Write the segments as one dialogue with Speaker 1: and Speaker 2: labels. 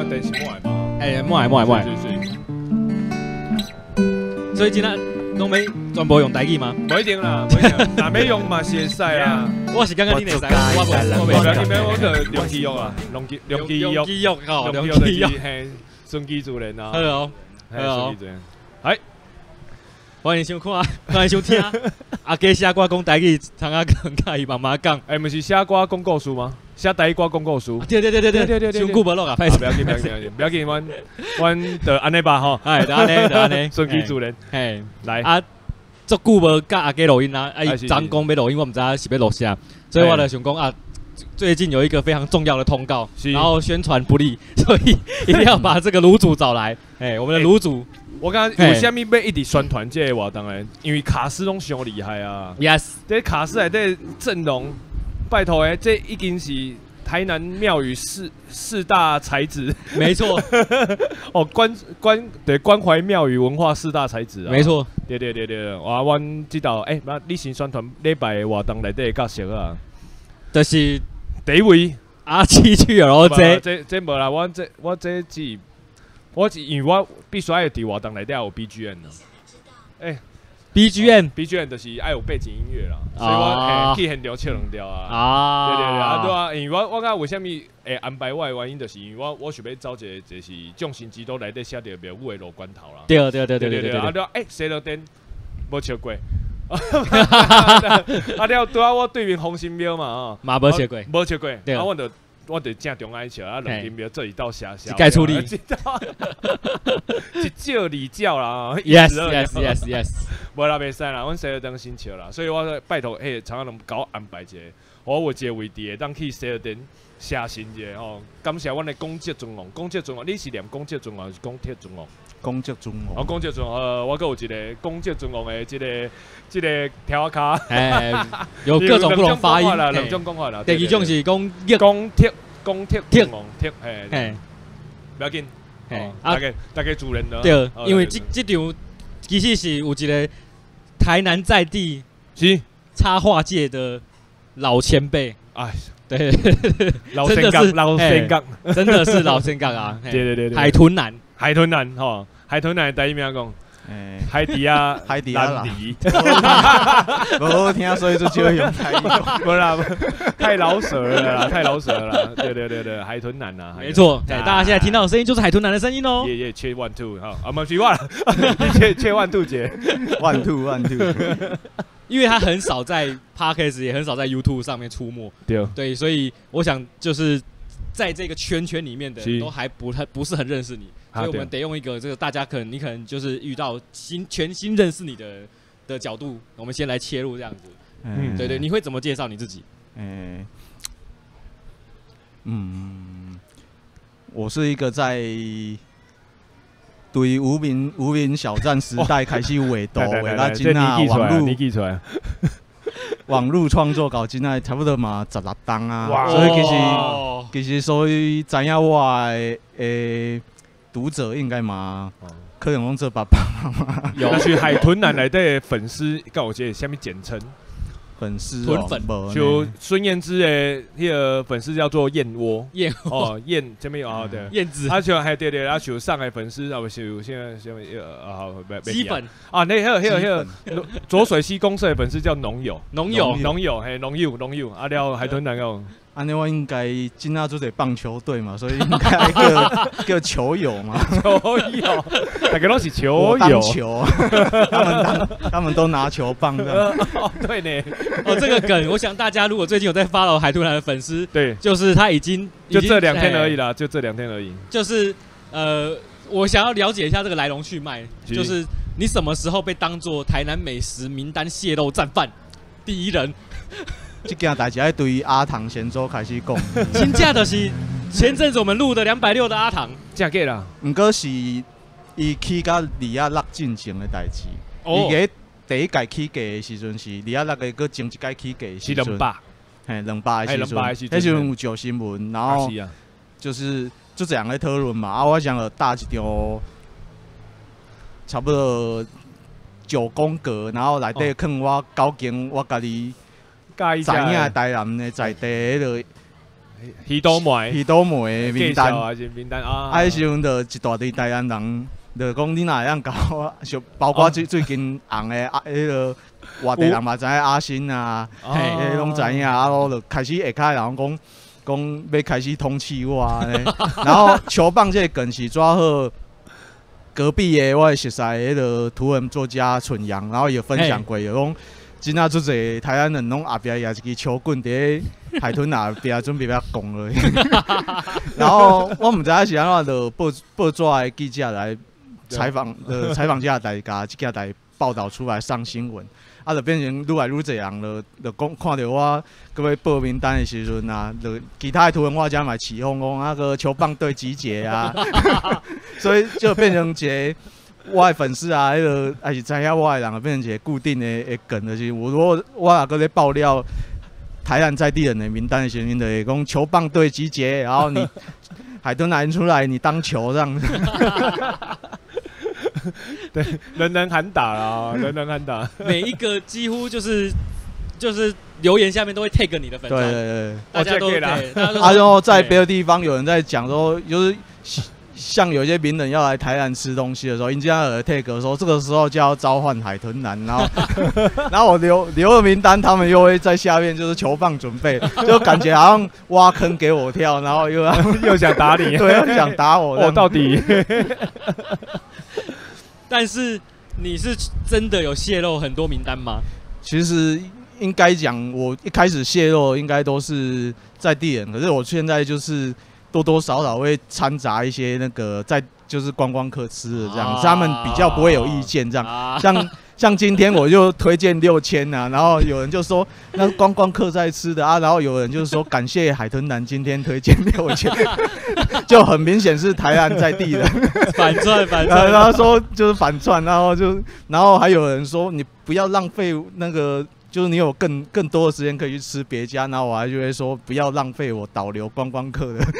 Speaker 1: 我电视买嘛。
Speaker 2: 哎，买。所以今仔拢要全部用台语吗？
Speaker 1: 不一定啦，不一定，哪要用嘛是会使啦。
Speaker 2: 我是感觉你会使，我
Speaker 1: 袂要紧，我就用肌肉啊，用肌
Speaker 2: 肉哦，用肌肉，
Speaker 1: 嘿，顺其自然啊。
Speaker 2: 好哦，
Speaker 1: 顺其自然。哎，
Speaker 2: 欢迎收看，欢迎收听。啊，加写歌讲台语，通啊讲，甲伊妈妈讲。
Speaker 1: 哎，毋是写歌广告书吗？写台语歌广告书。
Speaker 2: 对，伤久无录啊，
Speaker 1: 不要紧，不要紧，阮就安尼吧吼。
Speaker 2: 哎，就安尼，
Speaker 1: 顺其自然。
Speaker 2: 嘿，
Speaker 1: 来
Speaker 2: 啊，足久无甲阿哥录音啊，伊昨讲要录音，我毋知影是要录啥，所以我就想讲啊。最近有一个非常重要的通告，然后宣传不利，所以一定要把这个卤主找来。哎，我们的卤主，
Speaker 1: 我刚刚为虾米要一直宣传这个活动呢？因为卡斯拢上厉害啊。
Speaker 2: Yes，
Speaker 1: 这卡斯内底阵容，拜托诶，这已经是台南庙宇四大才子。没错。哦，关怀庙宇文化四大才子啊。
Speaker 2: 没错。
Speaker 1: 对，哇，阮知道那你先宣传礼拜的活动内底的角色啊。
Speaker 2: 就是
Speaker 1: 第一位
Speaker 2: 阿七去了
Speaker 1: 这无啦，我这只因为我必须要伫活动内底有 BGM 啦。BGM 就是爱有背景音乐啦，所以我去现场唱两条啊。对啊，因为我讲为虾米会安排我的原因，就是因为我想要找一个就是众神之都内底写着庙宇的路关头啦。对。洗了灯无笑过。了，拄啊，我对面红星庙嘛，
Speaker 2: 嘛无笑过，
Speaker 1: 对啊，我就正中爱笑啊，两间庙做一道下，
Speaker 2: 该处理，
Speaker 1: 一照二照啦
Speaker 2: ，yes，
Speaker 1: 无啦，袂使啦，阮洗了灯先笑啦，所以我拜托，常常能搞我安排一个，我有一个位置，当去洗了灯写新一个吼，感谢阮的公职尊王，你是念公职尊王还是公铁尊王？
Speaker 3: 公职尊王。
Speaker 1: 哦，公职尊王，我阁有一个公职尊王的这个条卡，
Speaker 2: 有各种不同发音
Speaker 1: 啦，两种讲法啦。
Speaker 2: 第二种是公
Speaker 1: 铁尊王铁，不要紧，大家主人的。
Speaker 2: 对，因为这场其实是有一个台南在地插画界的老前辈，哎，对，
Speaker 1: 老先杠，
Speaker 2: 真的是老先杠啊！
Speaker 1: 对，
Speaker 2: 海豚男
Speaker 1: 吼，海豚男第一名讲。海底啊，兰迪，
Speaker 3: 无听所以就只会用台语，
Speaker 1: 无啦，太老舍了啦，对，海豚男啊，
Speaker 2: 没错，大家现在听到的声音就是海豚男的声音哦。
Speaker 1: 耶，切1 2哈，啊，不是我了，切1 2姐
Speaker 3: ，1 2，
Speaker 2: 因为他很少在 Podcast 也很少在 YouTube 上面出没，对，所以我想就是在这个圈里面的都还不是很认识你。所以我们得用一个这个大家你可能就是遇到全新认识你的角度，我们先来切入这样子。对，你会怎么介绍你自己？
Speaker 3: 我是一个在对无名小站时代开始画图，画到今啊网络创作到今啊差不多嘛16档啊，所以其实所以知影我的读者应该嘛，可能拢做爸爸妈妈。
Speaker 1: 有，那是海豚男内底粉丝，告我这下面简称
Speaker 3: 粉丝
Speaker 2: 豚粉，
Speaker 1: 就孙燕姿的那个粉丝叫做燕窝，这边有对，
Speaker 2: 燕子，
Speaker 1: 他就还对，他就上海粉丝啊，不是现在好
Speaker 2: 基本
Speaker 1: 啊，那还有浊水溪公社的粉丝叫农友，嘿农友，啊了海豚男哦。
Speaker 3: 安尼我应该今仔做者棒球队嘛，所以应该叫球友嘛。
Speaker 1: 球友，大家都是球友。
Speaker 3: 球，他们都拿球棒的。
Speaker 1: 对呢。
Speaker 2: 这个梗，我想大家如果最近有在 follow 海豚男的粉丝，
Speaker 1: 对，
Speaker 2: 就是他已经
Speaker 1: 就这2天而已啦，就这2天而已。
Speaker 2: 就是我想要了解一下这个来龙去脉，就是你什么时候被当作台南美食名单泄露战犯第一人？
Speaker 3: 这件代志要对阿唐先祖开始讲。
Speaker 2: 真正就是前阵子我们录的260的阿唐，
Speaker 1: 真假啦？
Speaker 3: 不过是伊起到226进前的代志。伊个第一届起价的时阵是226个，搁前一届起价是
Speaker 1: 200，
Speaker 3: 嘿，200的时阵，迄时阵有旧新闻，然后就是就这样在讨论嘛。啊，我想搭一条差不多9公格，然后内底放我9间我家己。知影台南的在地
Speaker 1: 鱼刀
Speaker 3: 梅名单
Speaker 1: 啊，是名单啊。
Speaker 3: 迄时阵就一大堆台湾人，就讲你若会当搞，包括最近红的迄个外地人嘛，知影阿新啊，迄拢知影，啊，我就开始下骹人讲要开始通气我啊，然后球棒这更是抓好。隔壁的我熟悉迄个图文作家纯阳，然后也分享过，就讲真正足侪台湾人拢后壁也一支球棍伫海豚后壁准备要攻了。然后我唔知影是安怎，就报纸的记者来采访这代家，这件代报道出来上新闻。啊，就变成愈来愈侪人就讲看到我搁要报名单的时阵啊，就其他的图文画家嘛起哄讲那个球棒队集结啊，所以就变成一个我的粉丝啊，迄个还是知影我的人，变成一个固定的梗，就是如果我若搁咧爆料台南在地人的名单的时阵，就会讲球棒队集结，然后你海豚男出来，你当球这样子。
Speaker 1: 对，人人喊打啦，人人喊打。
Speaker 2: 每一个几乎就是留言下面都会 tag 你的粉专，
Speaker 3: 对，
Speaker 2: 大家都对。
Speaker 3: 然后在别的地方有人在讲说，就是像有些名人要来台南吃东西的时候，人家有 tag 说这个时候就要召唤海豚男，然后我留了名单，他们又会在下面就是球棒准备，就感觉好像挖坑给我跳，然后
Speaker 1: 又想打你，
Speaker 3: 对，又想打我，
Speaker 1: 我到底。
Speaker 2: 但是你是真的有泄露很多名单吗？
Speaker 3: 其实应该讲，我一开始泄露应该都是在地人，可是我现在就是多多少少会掺杂一些那个在就是观光客吃的这样，他们比较不会有意见这样。像今天我就推荐6000啊，然后有人就说那观光客在吃的啊，然后有人就说感谢海豚男今天推荐6000，就很明显是台南在地的
Speaker 2: 反串。
Speaker 3: 然后说就是反串，然后还有人说你不要浪费那个。就是你有更多的时间可以去吃别家，然后我还就会说不要浪费我导流观光客的。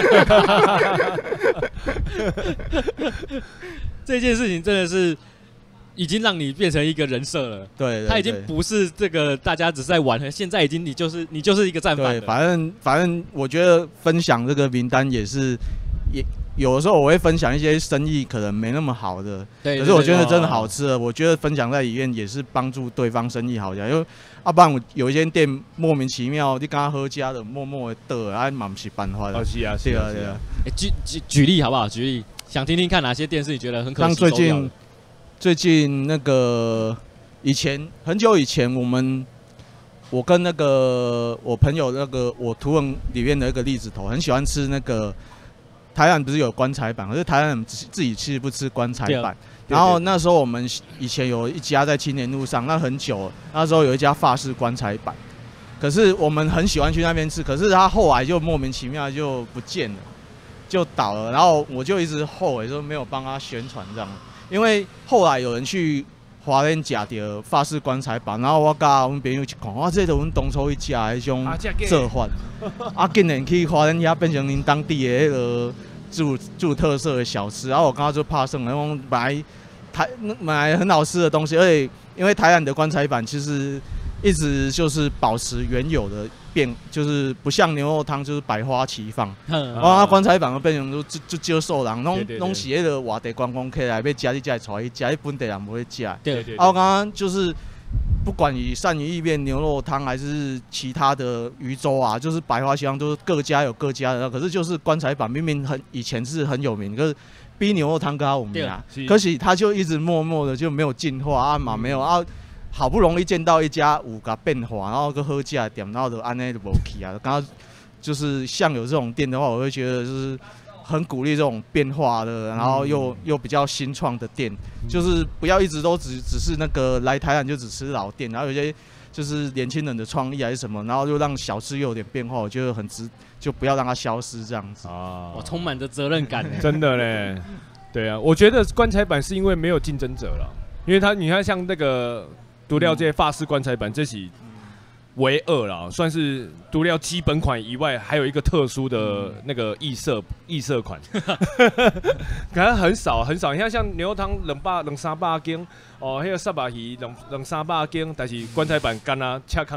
Speaker 2: 这件事情真的是已经让你变成一个人设了。
Speaker 3: 对，
Speaker 2: 他已经不是这个大家只是在玩，现在已经你就是一个战犯了。
Speaker 3: 对，反正我觉得分享这个名单也有的时候我会分享一些生意可能没那么好的，可是我觉得真的好吃的，我觉得分享在里面也是帮助对方生意好起来。因为不然有一间店莫名其妙，你跟他喝家的默默的得，啊，嘛不是办法的。
Speaker 1: 是啊。
Speaker 2: 举例好不好？举例，想听听看哪些店是你觉得很可惜收掉的？
Speaker 3: 最近那个很久以前我跟那个我朋友我图文里面的一个栗子头很喜欢吃那个。台南不是有棺材板，可是台南人自己其实不吃棺材板。然后那时候我们以前有一家在青年路上，那很久了，那时候有一家法式棺材板，可是我们很喜欢去那边吃，可是他后来就莫名其妙就不见了，就倒了。然后我就一直后悔说没有帮他宣传这样，因为后来有人去花莲吃到法式棺材板，然后我甲阮朋友一看，哇，这都阮当初去吃的迄种做法，竟然去花莲遐变成恁当地的迄个驻特色的小吃，然后我刚刚就怕剩了，因为买很好吃的东西，而且因为台南的棺材板其实一直就是保持原有的就是不像牛肉汤就是百花齐放，然后棺材板变成就接受人，拢是迄个外地观光客来要吃你才会吃，本地人不会吃。
Speaker 2: 对。
Speaker 3: 我刚刚就是不管以鳝鱼意面、牛肉汤还是其他的鱼粥啊，就是百花齐放，都是各家有各家的。可是就是棺材板明明以前是很有名，可是比牛肉汤更有名啊。可是他就一直默默的就没有进化啊嘛，没有啊。好不容易见到一家有个变化，然后个好吃的店，然后就安内就无去啊。刚刚就是像有这种店的话，我会觉得就是很鼓励这种变化的，然后又比较新创的店，就是不要一直都只是那个来台南就只吃老店，然后有些就是年轻人的创意还是什么，然后就让小吃又有点变化，我觉得就不要让它消失这样子
Speaker 2: 啊。我充满着责任感，
Speaker 1: 真的嘞。对啊，我觉得棺材板是因为没有竞争者了，因为你看像那个。独料这些法式棺材板，这是唯二啦，算是独料基本款以外，还有一个特殊的那个异色款，可能很少。你看像牛肉汤两三百斤，哦，那个沙巴鱼两三百斤，但是棺材板干啊，恰康老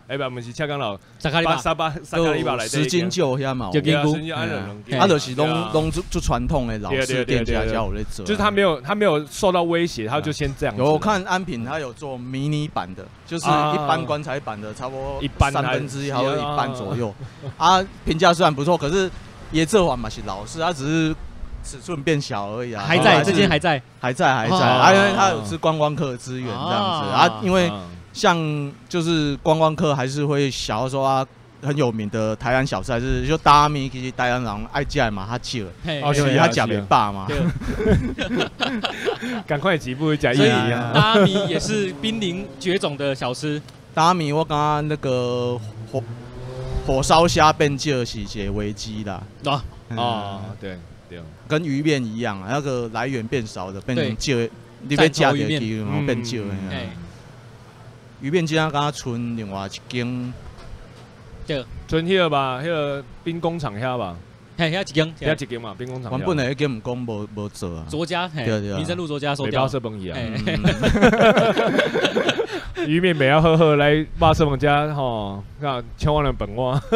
Speaker 1: 不是恰刚老，
Speaker 2: 沙卡
Speaker 1: 里巴来
Speaker 3: 10斤酒遐嘛，
Speaker 2: 就斤菇，
Speaker 3: 就是拢就传统的老式店家有在做，
Speaker 1: 就是他没有受到威胁，他就先这样。
Speaker 3: 我看安平他有做迷你版的，就是一般棺材版的，差不多1/3还有1半左右。啊，评价虽然不错，可是也这款嘛是老式，它只是尺寸变小而已啊。
Speaker 2: 还在，这间还在，
Speaker 3: 啊，因为它有是观光客的资源这样子啊，因为。像就是观光客还是会想要说啊，很有名的台湾小吃，还是就大米，其实台湾人爱吃嘛，他吃了，因为他吃袂饱嘛。
Speaker 1: 赶快几步讲一
Speaker 2: 样。大米也是濒临绝种的小吃。
Speaker 3: 大米我刚刚那个火烧虾变这是一个危机啦。
Speaker 1: 对，
Speaker 3: 跟鱼面一样啊，那个来源变少的，变成这，你要加点鱼，然后变这。鱼面今仔刚剩另外一间，
Speaker 1: 剩迄个吧，迄个兵工厂遐吧，
Speaker 2: 遐
Speaker 1: 一间嘛，兵工厂。
Speaker 3: 原本的迄间唔讲无做啊。
Speaker 2: 卓家，民生路卓家收掉。
Speaker 1: 肉色饭去啊。鱼面袂晓好好来肉色饭家吼，看抢我人本我。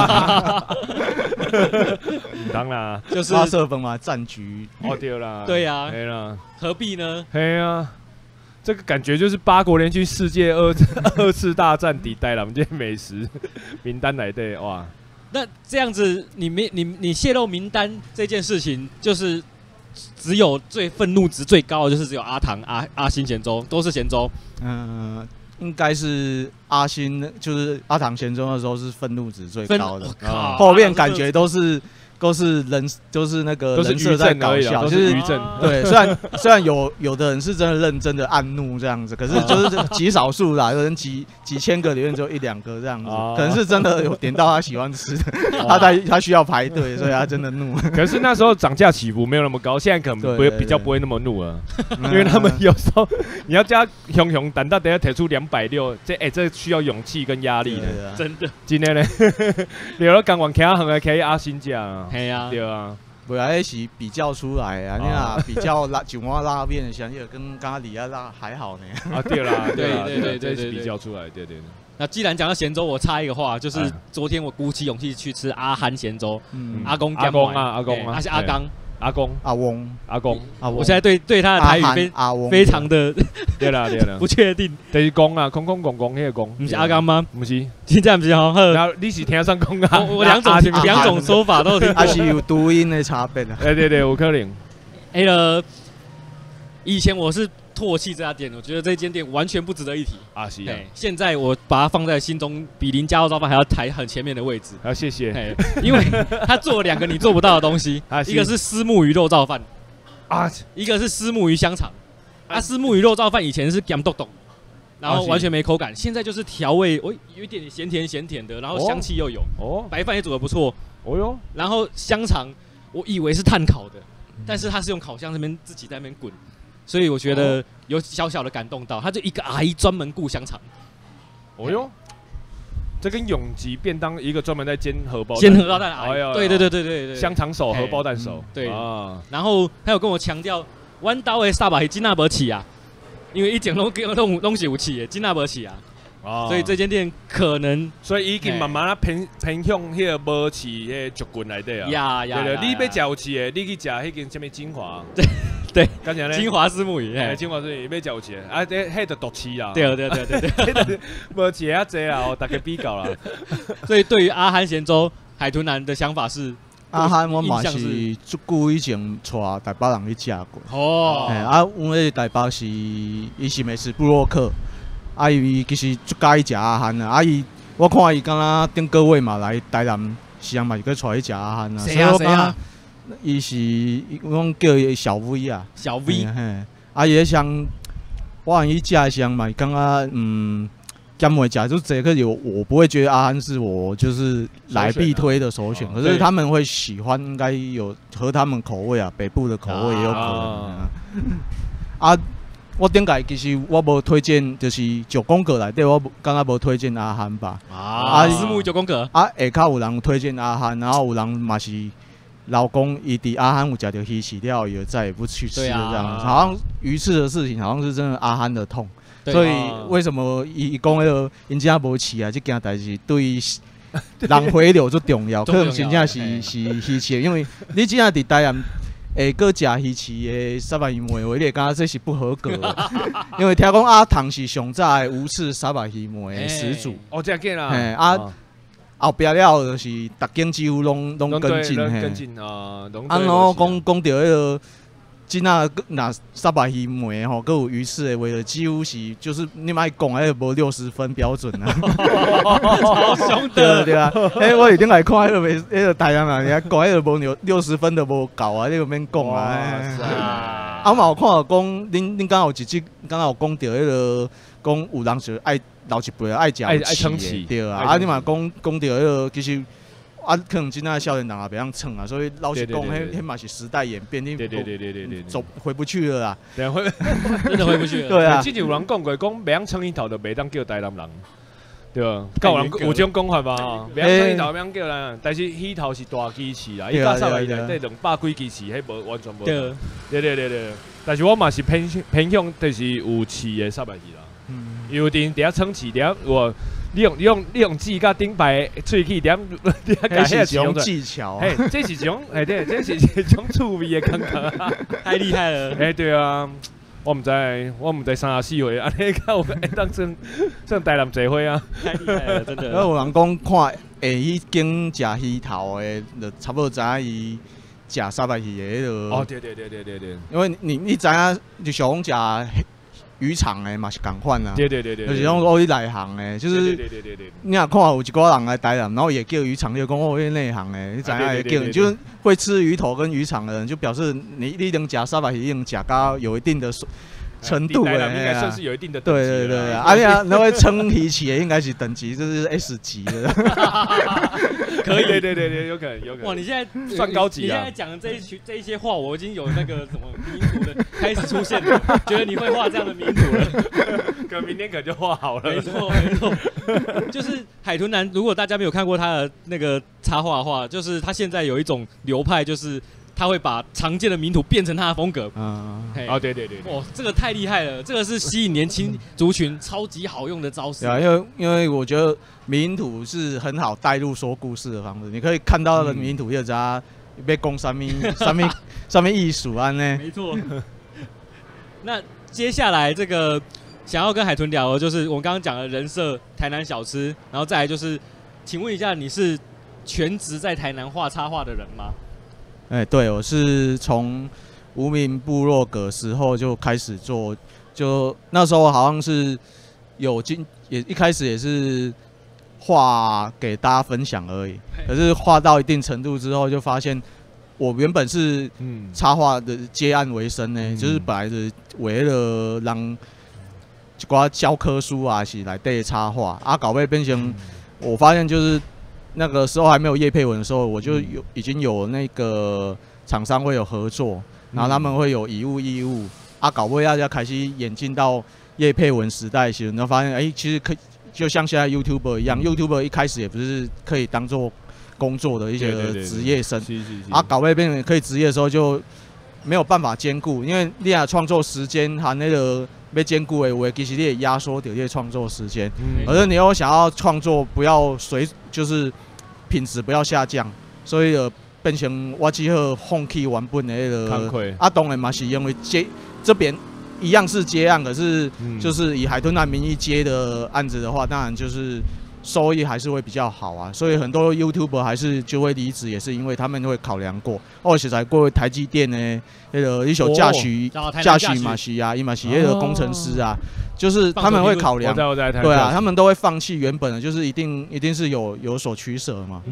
Speaker 1: 当然，
Speaker 3: 就是肉色饭嘛，战局。
Speaker 1: 对啦。
Speaker 2: 对呀。
Speaker 1: 对啦。
Speaker 2: 何必呢？
Speaker 1: 嘿啊。这个感觉就是8国联军世界二次大战抵代了，我们这些美食名单来的哇！
Speaker 2: 那这样子，你泄露名单这件事情，就是只有最愤怒值最高的，就是只有阿唐、阿星咸粥，都是咸粥。
Speaker 3: 应该是阿星，就是阿唐咸粥的时候是愤怒值最高的，
Speaker 2: 后
Speaker 3: 面感觉都是人，就是那个人设在搞笑，
Speaker 1: 就是余震。
Speaker 3: 对，虽然有的人是真的认真的暗怒这样子，可是就是极少数啦，有人几千个里面只有1-2个这样子，可能是真的有点到他喜欢吃的，他需要排队，所以他真的怒。
Speaker 1: 可是那时候涨价起伏没有那么高，现在可能比较不会那么怒了，因为他们有时候你要加熊胆大，等下提出260，这需要勇气跟压力的，
Speaker 2: 真的。
Speaker 1: 今天呢，留了港湾开行来开阿星价。
Speaker 2: 嘿啊，
Speaker 1: 对啊，
Speaker 3: 未来是比较出来啊，你啊比较九蛙拉面的香叶跟咖喱啊拉还好呢。
Speaker 1: 对啦，对，这是比较出来，对。
Speaker 2: 那既然讲到咸粥，我插一个话，就是昨天我鼓起勇气去吃阿憨咸粥，阿公啊，还是阿刚。
Speaker 1: 阿公，
Speaker 2: 我现在对他的台语非常的
Speaker 1: 对啦，
Speaker 2: 不确定。
Speaker 1: 就是公啊，空那个公，
Speaker 2: 不是阿刚吗？
Speaker 1: 不是，
Speaker 2: 现在不是好。
Speaker 1: 然后你是听上公啊？
Speaker 2: 我两种说法都听，
Speaker 3: 还是有读音的差别的。
Speaker 1: 对，有可能。
Speaker 2: 以前我是唾弃这家店，我觉得这间店完全不值得一提
Speaker 1: 啊！是啊，
Speaker 2: 现在我把它放在心中，比林家肉燥饭还要抬很前面的位置。
Speaker 1: 谢谢。
Speaker 2: 因为他做了2个你做不到的东西，一个是虱目鱼肉燥饭啊，一个是虱目鱼香肠。虱目鱼肉燥饭以前是咸豆豆，然后完全没口感，现在就是调味，有一点咸甜的，然后香气又有。白饭也煮得不错。然后香肠我以为是炭烤的，但是它是用烤箱那边自己在那边滚。所以我觉得有小小的感动到，他就一个阿姨专门顾香肠。
Speaker 1: 这跟永吉便当一个专门在煎荷包
Speaker 2: 蛋阿姨。对，
Speaker 1: 香肠手、荷包蛋手。
Speaker 2: 对啊。然后他有跟我强调，弯刀的沙巴是金纳伯起啊，因为一整东西有起的，金纳伯起啊。所以这间店可能，
Speaker 1: 所以已经慢慢偏向迄个无饲迄竹棍来底啊。对，你要食有饲的，你去食迄间什么精华？
Speaker 2: 对，金华虱目鱼，
Speaker 1: 金华虱目鱼要食有饲的，迄就毒饲啦。
Speaker 2: 对，
Speaker 1: 无饲遐济啦，大家比较啦。
Speaker 2: 所以对于阿憨咸粥海豚男的想法是，
Speaker 3: 阿憨我嘛是足久以前带台北人去食过。因为台北是伊是美食部落客。伊其实足介意食阿憨啊！我看伊敢若顶个月嘛来台南，时常嘛是去带去食阿憨啊。
Speaker 2: 谁啊？
Speaker 3: 伊是我叫伊小 V 啊。
Speaker 2: 小 V。
Speaker 3: 伊迄像我按伊食的时候嘛，感觉兼会食就这个我不会觉得阿憨是我就是来必推的首选，可是他们会喜欢，应该有合他们口味啊，北部的口味也有可能。我顶届其实我无推荐，就是9宫格内底，我感觉无推荐阿憨吧。
Speaker 2: 虱目鱼9宫格。
Speaker 3: 下骹有人推荐阿憨，然后有人嘛是老公伊伫阿憨有食到鱼翅了，也再也不去吃了这样。好像鱼翅的事情，好像是真的阿憨的痛。 所以为什么伊讲迄个因真无饲啊？这件代志对人回流最重要，可能真正是稀奇，因为你真正伫台南。会搁食鱼翅的沙白鱼糜，我咧感觉这是不合格的，因为听讲阿唐是上早的无刺沙白鱼糜的始祖。
Speaker 1: 哦，这样啦。
Speaker 3: 嘿，后壁了就是逐间几乎拢跟进嘿。
Speaker 1: 跟进啊，
Speaker 3: 然后讲到迄个。真啊，那沙白鱼糜吼，佮有鱼翅的话，几乎是就是你莫讲，迄个无60分标准啊，
Speaker 2: 超凶的，
Speaker 3: 对啊。我一定来看迄个迄个台南人，讲迄个无60分都无够啊，你个免讲啊。啊嘛有看到讲，恁敢有一集，敢有讲到迄个讲有人就爱老一辈爱食翅，对啊。你嘛讲到迄个其實。可能今仔少年人也袂晓蹭啊，所以老实讲，迄嘛是时代演变，你走回不去了啦，
Speaker 2: 真的回不去了。
Speaker 3: 对啊，
Speaker 1: 之前有人讲过，讲袂晓蹭鱼头就袂当叫台南人，对吧？有人有这种讲法吧？袂晓蹭鱼头袂晓叫人，但是鱼头是大鸡翅啦，伊加上来内底200几鸡翅，迄无完全无。对。但是我嘛是偏向就是有翅的沙白鱼啦，有伫遐蹭翅，伫遐我。你用指甲顶摆喙齿点，
Speaker 3: 这是一种技巧。
Speaker 1: 嘿，这是一种，对，这是一种趣味的感觉，
Speaker 2: 太厉害了。
Speaker 1: 对啊，我唔知34岁，安尼较有当算台南聚会啊，
Speaker 2: 太厉害了，真的。
Speaker 3: 有人讲看去经食鱼头的，就差不多知影伊食沙白鱼的迄个。
Speaker 1: 哦，对。
Speaker 3: 因为你知影就想讲食。渔场诶嘛是共款啊，
Speaker 1: 对，
Speaker 3: 就是讲我去内行诶，就是你若看有一寡人来台南，然后也叫渔场，就讲我去内行诶，你知影会叫，就是会吃鱼头跟渔场的人，就表示你能食沙白鱼，能食到有一定的程度诶，
Speaker 1: 应该算是有一定的等
Speaker 3: 级。对，那会称鱼起的应该是等级，就是 S 级的。
Speaker 2: 可以，
Speaker 1: 对，有可能。
Speaker 2: 哇，你现在
Speaker 1: 算高级啊！
Speaker 2: 你现在讲的这一些话，我已经有那个什么迷图的开始出现了，觉得你会画这样的迷图了。
Speaker 1: 可明天可能就画好了。
Speaker 2: 没错，就是海豚男。如果大家没有看过他的那个插画的话，就是他现在有一种流派，就是他会把常见的迷图变成他的风格。
Speaker 1: 对。
Speaker 2: 哇，这个太厉害了！这个是吸引年轻族群超级好用的招式。
Speaker 3: 对啊，因为我觉得迷图是很好带入说故事的方式。你可以看到的迷图，就知道要讲什么艺术安呢？
Speaker 2: 没错。那接下来这个想要跟海豚聊的，就是我们刚刚讲的人设台南小吃，然后再来就是，请问一下，你是全职在台南画插画的人吗？
Speaker 3: 对，我是从无名部落格时候就开始做，就那时候好像是一开始也是画给大家分享而已，可是画到一定程度之后，就发现我原本是插画的接案为生呢，就是本来是为了让一寡教科书啊是来对插画，搞尾变成我发现就是那个时候还没有业配文的时候，我就已经有那个厂商会有合作。然后他们会有以物易物，搞尾大家开始演进到业配文时代时，然后发现其实可以就像现在 YouTuber 一样，YouTuber 一开始也不是可以当做工作的一些职业生，搞尾变成可以职业的时候就没有办法兼顾，因为你创作时间和那个要兼顾的话，其实你也压缩掉这创作时间，而且你又想要创作不要就是品质不要下降，所以变成我只好放弃原本的那个，当然嘛是因为这边一样是接案，可是就是以海豚男名义接的案子的话，当然就是收益还是会比较好啊。所以很多 YouTuber 还是就会离职，也是因为他们会考量过。实在过台积电呢，那个一首驾驶嘛是啊，伊嘛是那个工程师啊，就是他们会考量，对啊，他们都会放弃原本的，就是一定是有所取舍嘛。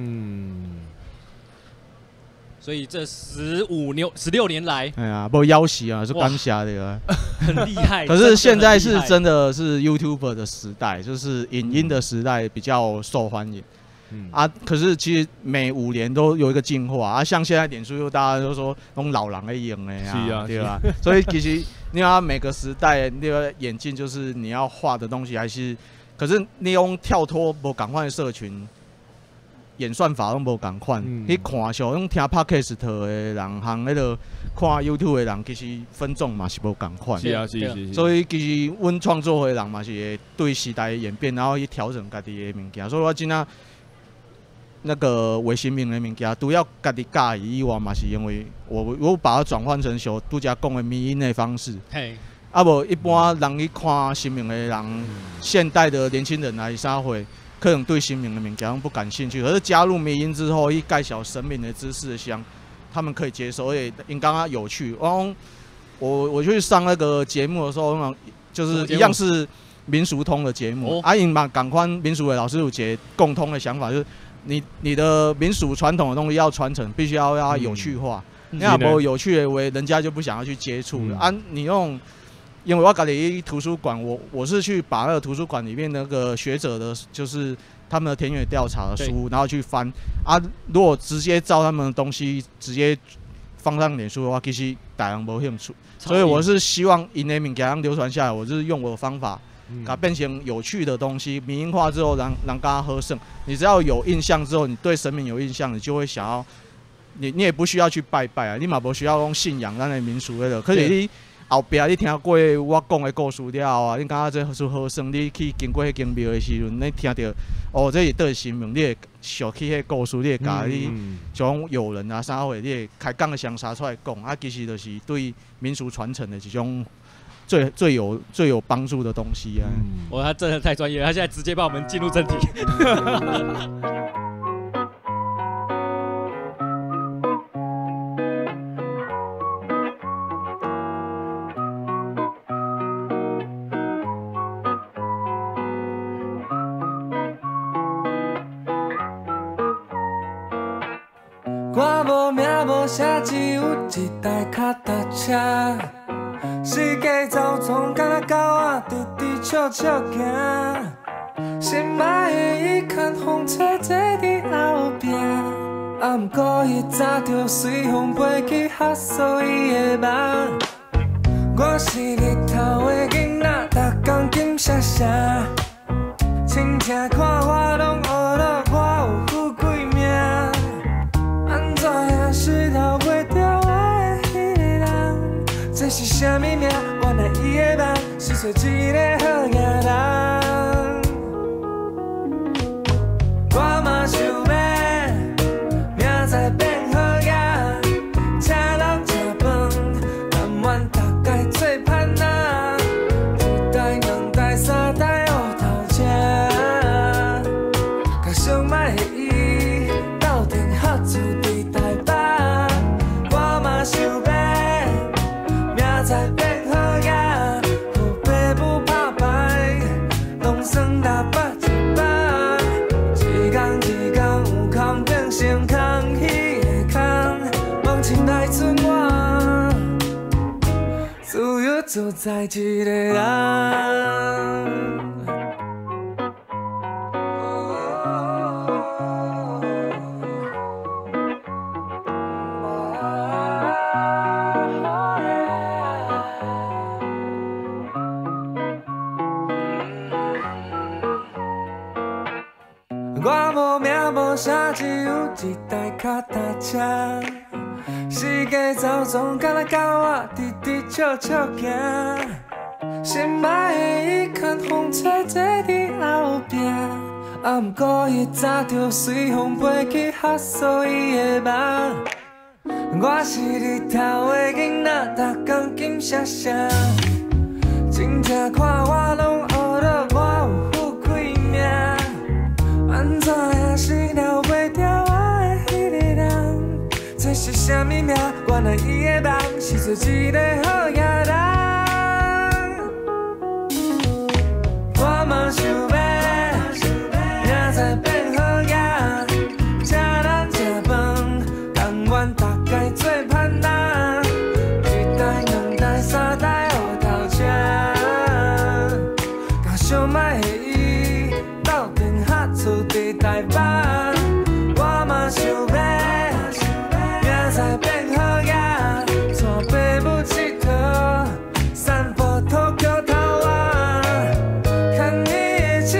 Speaker 2: 所以这16年来，
Speaker 3: 不要挟啊，是感谢的，
Speaker 2: 很厉害。
Speaker 3: 可是现在是真的是 YouTuber 的时代，就是影音的时代比较受欢迎。可是其实每5年都有一个进化像现在脸书大家都说用老人在用的对吧？所以其实你要每个时代那个演进，就是你要画的东西还是，可是你用跳脱不赶快的社群。 演算法拢无共款，去看像用听 podcast 的人，和迄个看 YouTube 的人，其实分众嘛是无共款。
Speaker 1: 是啊，是。
Speaker 3: 所以其实阮创作的人嘛是会对时代的演变，然后去调整家己的物件。所以我真啊，那个伪新名的物件，除了家己介意以外，嘛是因为我把它转换成像拄则讲的迷因的方式。
Speaker 2: 嘿。
Speaker 3: 啊无一般人去看新名的人，现代的年轻人来啥会？可能对新名的物件不感兴趣，可是加入迷因之后，一介绍神明的知识箱，他们可以接受，而且因刚刚有趣。我去上那个节目的时候，就是一样是民俗通的节目，因嘛港宽民俗的老师有一个共通的想法，就是你的民俗传统的东西要传承，必须要让它有趣化，你若无有趣的话，人家就不想要去接触了。你用。因为我家里图书馆，我是去把那个图书馆里面那个学者的，就是他们的田野调查的书，然后去翻啊。如果直接照他们的东西直接放上脸书的话，其实大人无兴趣。所以我是希望因的物件流传下来，我就是用我的方法，把它变成有趣的东西，民营化之后，让大家喝剩。你只要有印象之后，你对神明有印象，你就会想要，你也不需要去拜拜啊，你嘛不需要用信仰咱的民俗的，可是你。后壁你听过我讲的故事了后啊，你感觉这是好耍。你去经过迄间庙的时阵，你听到哦，这是倒神明，你会想起迄故事，你会甲你像友人啊啥货，你会开讲的相差出来讲啊，其实就是对民俗传承的一种最有帮助的东西啊。
Speaker 2: 哇，他真的太专业了，他现在直接帮我们进入正题。
Speaker 4: 我无名无姓，只有一台脚踏车。世界走总敢若狗仔，直直笑笑行。心爱的伊牵风吹坐伫后壁，啊毋过伊早就随风飞去哈索伊的梦。我是日头的囡仔，逐工金闪闪，亲戚看我拢学了我有富贵命。安怎也是逃袂掉我的迄个人，这是啥物命？原来伊的梦是做一个好野人。我嘛想要明仔变好野，请人食饭，但愿大概做伴仔，一台两台三台乌头车，甲上歹的伊斗阵合住伫台北。我嘛想要明仔变好野，互爸母拍牌，拢算600、700。一天有空变成空虚的空，梦醒来剩我自由自在一个人。我无名无姓，只有一台脚踏车。世界走总敢若狗仔，直直笑笑行。心爱的伊牵风吹坐伫后壁，啊毋过伊早就随风飞去哈索伊的梦。我是日头的囡仔，逐工金闪闪，亲戚看我拢学了我有富贵命。安怎也是了袂掉我的迄个人，这是啥物命？原来伊的梦是做一个好野人。我嘛想要明仔变好野，请人食饭，但愿大概做伴仔，一台两台三台乌头车，甲上歹的伊斗阵合厝伫台北。我嘛想要明仔变好野，带爸母佚佗，散步 Tokyo 头仔，牵你的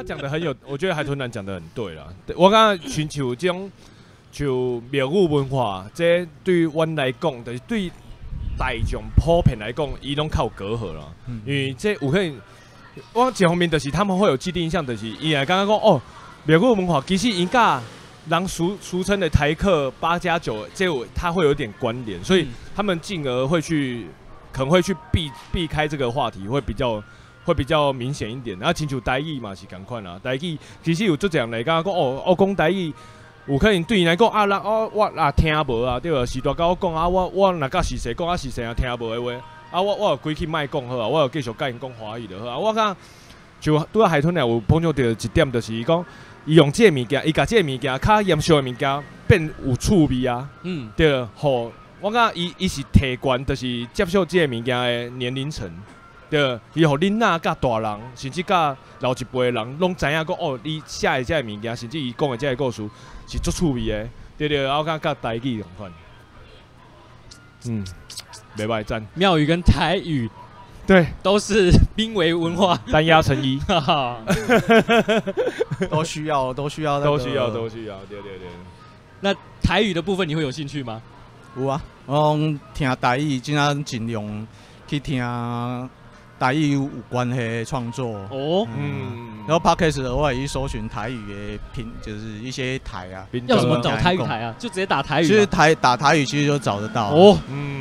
Speaker 1: 他讲的很有，我觉得海豚男讲的很对啦。我刚刚寻求这种就庙宇文化，这对于阮来讲，就是对大众普遍来讲，伊拢较有隔阂啦。因为这有可能，我一方面就是他们会有既定印象，就是伊来刚刚讲哦，庙宇文化其实因甲人俗称的台客8+9，这它会有点关联，所以他们进而会去可能会去避开这个话题，会比较明显一点。然后亲像台语嘛是同款啦，台语其实有做这样来讲哦，我讲台语有可能对伊来讲啊，我听无啊，对啊，是大甲我讲啊，我若甲是谁讲啊是谁啊听无的话啊，我有规矩莫讲好啊，我有继续甲因讲华语就好啊。我讲就拄仔海豚咧有碰到到一点，就是伊讲伊用这个物件，伊甲这个物件较严肃的物件变有趣味啊，对，吼。我感觉伊是提悬，就是接受这个物件的年龄层，对，伊互囡仔甲大人，甚至甲老一辈的人，拢知影讲哦，你写的这个物件，甚至伊讲的这个故事是足趣味的，对对，我感觉甲台语同款，袂歹赞。
Speaker 2: 庙宇跟台语，
Speaker 1: 对，
Speaker 2: 都是濒危文化，
Speaker 1: 单压成一，
Speaker 3: 都需要，
Speaker 1: 都需要，对对。
Speaker 2: 那台语的部分你会有兴趣吗？
Speaker 3: 有啊，我听台语，尽量尽量去听台语有关的创作。
Speaker 2: 哦，
Speaker 3: 然后 podcast 我也去搜寻台语的就是一些台啊。
Speaker 2: 要怎么找台语台啊？就直接打台语。
Speaker 3: 其实打台语其实就找得到。
Speaker 2: 哦，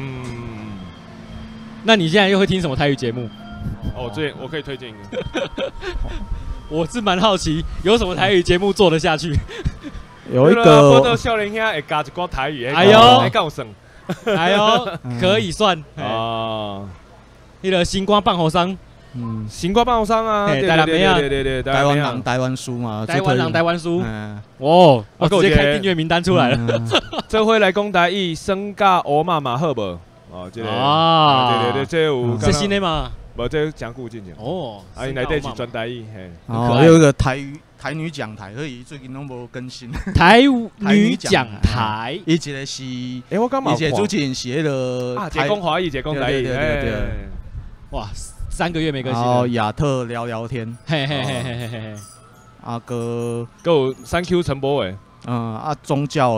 Speaker 2: 那你现在又会听什么台语节目？
Speaker 1: 哦，这我可以推荐一个。
Speaker 2: 我是蛮好奇，有什么台语节目做得下去？
Speaker 3: 有一个，
Speaker 1: 我到少年兄会加一寡台语，
Speaker 2: 哎呦，
Speaker 1: 会够算，
Speaker 2: 哎呦，可以算啊。那个星光棒后商，
Speaker 1: 星光棒后商啊，对，
Speaker 3: 台湾人台湾书嘛，
Speaker 2: 台湾人台湾书，哦，我直接开订阅名单出来了。
Speaker 1: 这回来讲台语，升甲欧妈妈好无？哦，这个啊，对，这有
Speaker 2: 这新的嘛？
Speaker 1: 无，这讲古进前。
Speaker 2: 哦，
Speaker 1: 啊，因内底是专台语，嘿，
Speaker 3: 哦，有一个台女讲台，所以最近拢无更新。
Speaker 2: 台女讲台，
Speaker 3: 伊一个是，
Speaker 1: 我刚嘛，
Speaker 3: 一个主持人是迄个
Speaker 1: 啊，解讲华语，解讲台语，
Speaker 3: 对。
Speaker 2: 哇，3个月没更新。
Speaker 3: 哦，亚特聊聊天，
Speaker 2: 嘿。
Speaker 3: 啊个
Speaker 1: 有3Q 陈柏伟，
Speaker 3: 宗教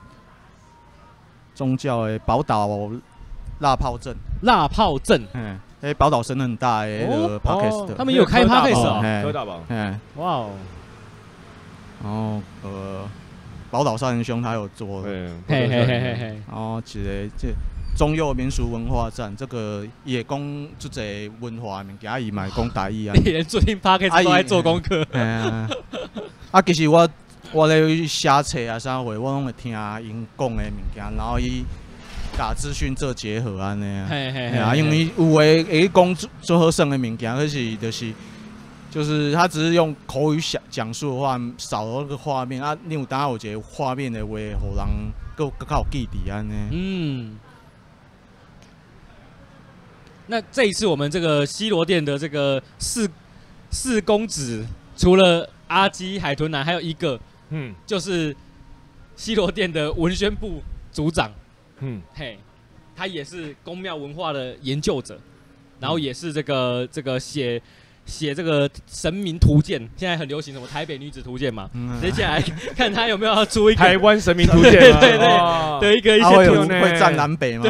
Speaker 3: 的宝岛辣炮阵，宝岛声很大的那个 podcast，
Speaker 2: 他们有开 podcast
Speaker 1: 啊，科大宝，
Speaker 2: 哇哦，
Speaker 3: 然后宝岛少年兄他有做，
Speaker 2: 嘿，
Speaker 3: 然后一个这中幼民俗文化站，这个也讲这个文化物件，伊嘛讲台语啊，
Speaker 2: 连最近 podcast 都在做功课，
Speaker 3: 其实我咧写册啊啥货，我拢会听因讲的物件，然后伊。甲资讯做结合安尼啊，因为有诶会讲做好耍的物件，可是就是他只是用口语讲述的话，少了那个画面啊。你有当下有一个画面的话，互人更较有记忆安尼。
Speaker 2: 那这一次我们这个西罗店的这个四公子，除了阿基海豚男，还有一个，就是西罗店的文宣部组长。他也是宫庙文化的研究者，然后也是这个写这个神明图鉴，现在很流行什么台北女子图鉴嘛，接下来看他有没有要出一个
Speaker 1: 台湾神明图鉴，
Speaker 2: 对的一些图
Speaker 3: 会站南北吗？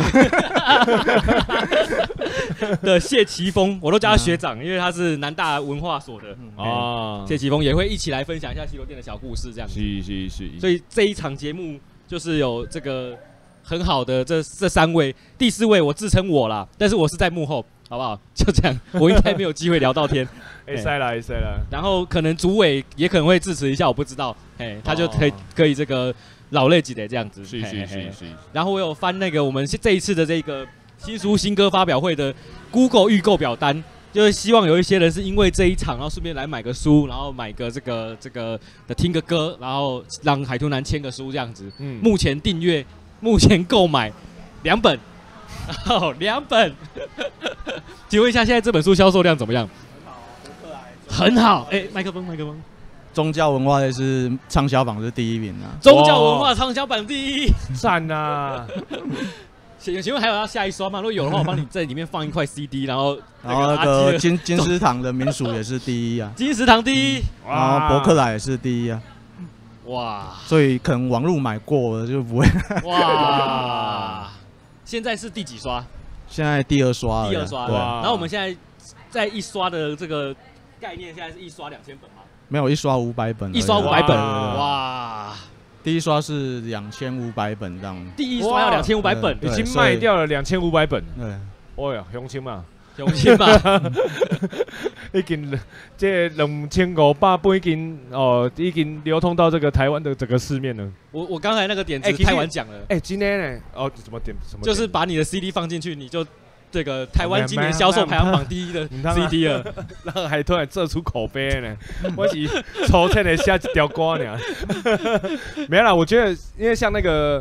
Speaker 2: 的谢奇峰，我都叫他学长，因为他是南大文化所的谢奇峰也会一起来分享一下西罗店的小故事，这样子。是。所以这一场节目就是有这个。很好的这3位，第4位我自称我啦，但是我是在幕后，好不好？就这样，我应该没有机会聊到天。
Speaker 1: 塞啦。
Speaker 2: 然后可能主委也可能会支持一下，我不知道。他就可以这个老累几的这样子。是。然后我有翻那个我们这一次的这个新书新歌发表会的 Google 预购表单，就是希望有一些人是因为这一场，然后顺便来买个书，然后买个这个的听个歌，然后让海豚男签个书这样子。目前订阅。目前购买2本，2本。请问一下，现在这本书销售量怎么样？很好，麦克风。
Speaker 3: 宗教文化的是畅销榜是第1名啊！
Speaker 2: 宗教文化畅销榜第1，
Speaker 1: 赞啊！
Speaker 2: 请问还有要下一刷吗？如果有的话，我帮你在里面放一块 CD， 然后
Speaker 3: 那个金石堂的民俗也是第一啊，
Speaker 2: 金石堂第一，
Speaker 3: 然后伯克莱也是第一啊。
Speaker 2: 哇！
Speaker 3: 所以可能网路买过了就不会。
Speaker 2: 哇！现在是第几刷？
Speaker 3: 现在第2刷了。
Speaker 2: 第2刷。然后我们现在在一刷的这个概念，现在是一刷2000本吗？
Speaker 3: 没有，一刷500本。
Speaker 2: 一刷500本。哇！
Speaker 3: 第一刷是2500本这样。
Speaker 2: 第一刷要2500本，
Speaker 1: 已经卖掉了2500本。
Speaker 3: 对。
Speaker 1: 哦呀，雄心嘛。
Speaker 2: 雄心嘛，
Speaker 1: 已经这2500本已经流通到这个台湾的整个市面了。
Speaker 2: 我刚才那个点子太晚讲了。
Speaker 1: 今天呢？怎么点？
Speaker 2: 就是把你的 CD 放进去，你就这个台湾今年销售排行榜第一的 CD 了。
Speaker 1: 让还突然做出口碑呢？我是抽签的下一条歌呢。没啦，我觉得因为像那个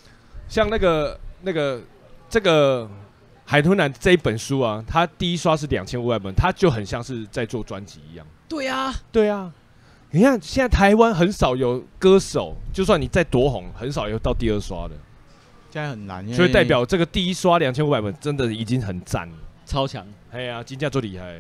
Speaker 1: 这个。海豚男这一本书啊，它第一刷是2500本，它就很像是在做专辑一样。
Speaker 2: 对啊，
Speaker 1: 对啊，你看现在台湾很少有歌手，就算你再多红，很少有到第2刷的。
Speaker 3: 现在很难，
Speaker 1: 所以代表这个第一刷2500本真的已经很赞了，
Speaker 2: 超强。
Speaker 1: 哎呀，金价最厉害。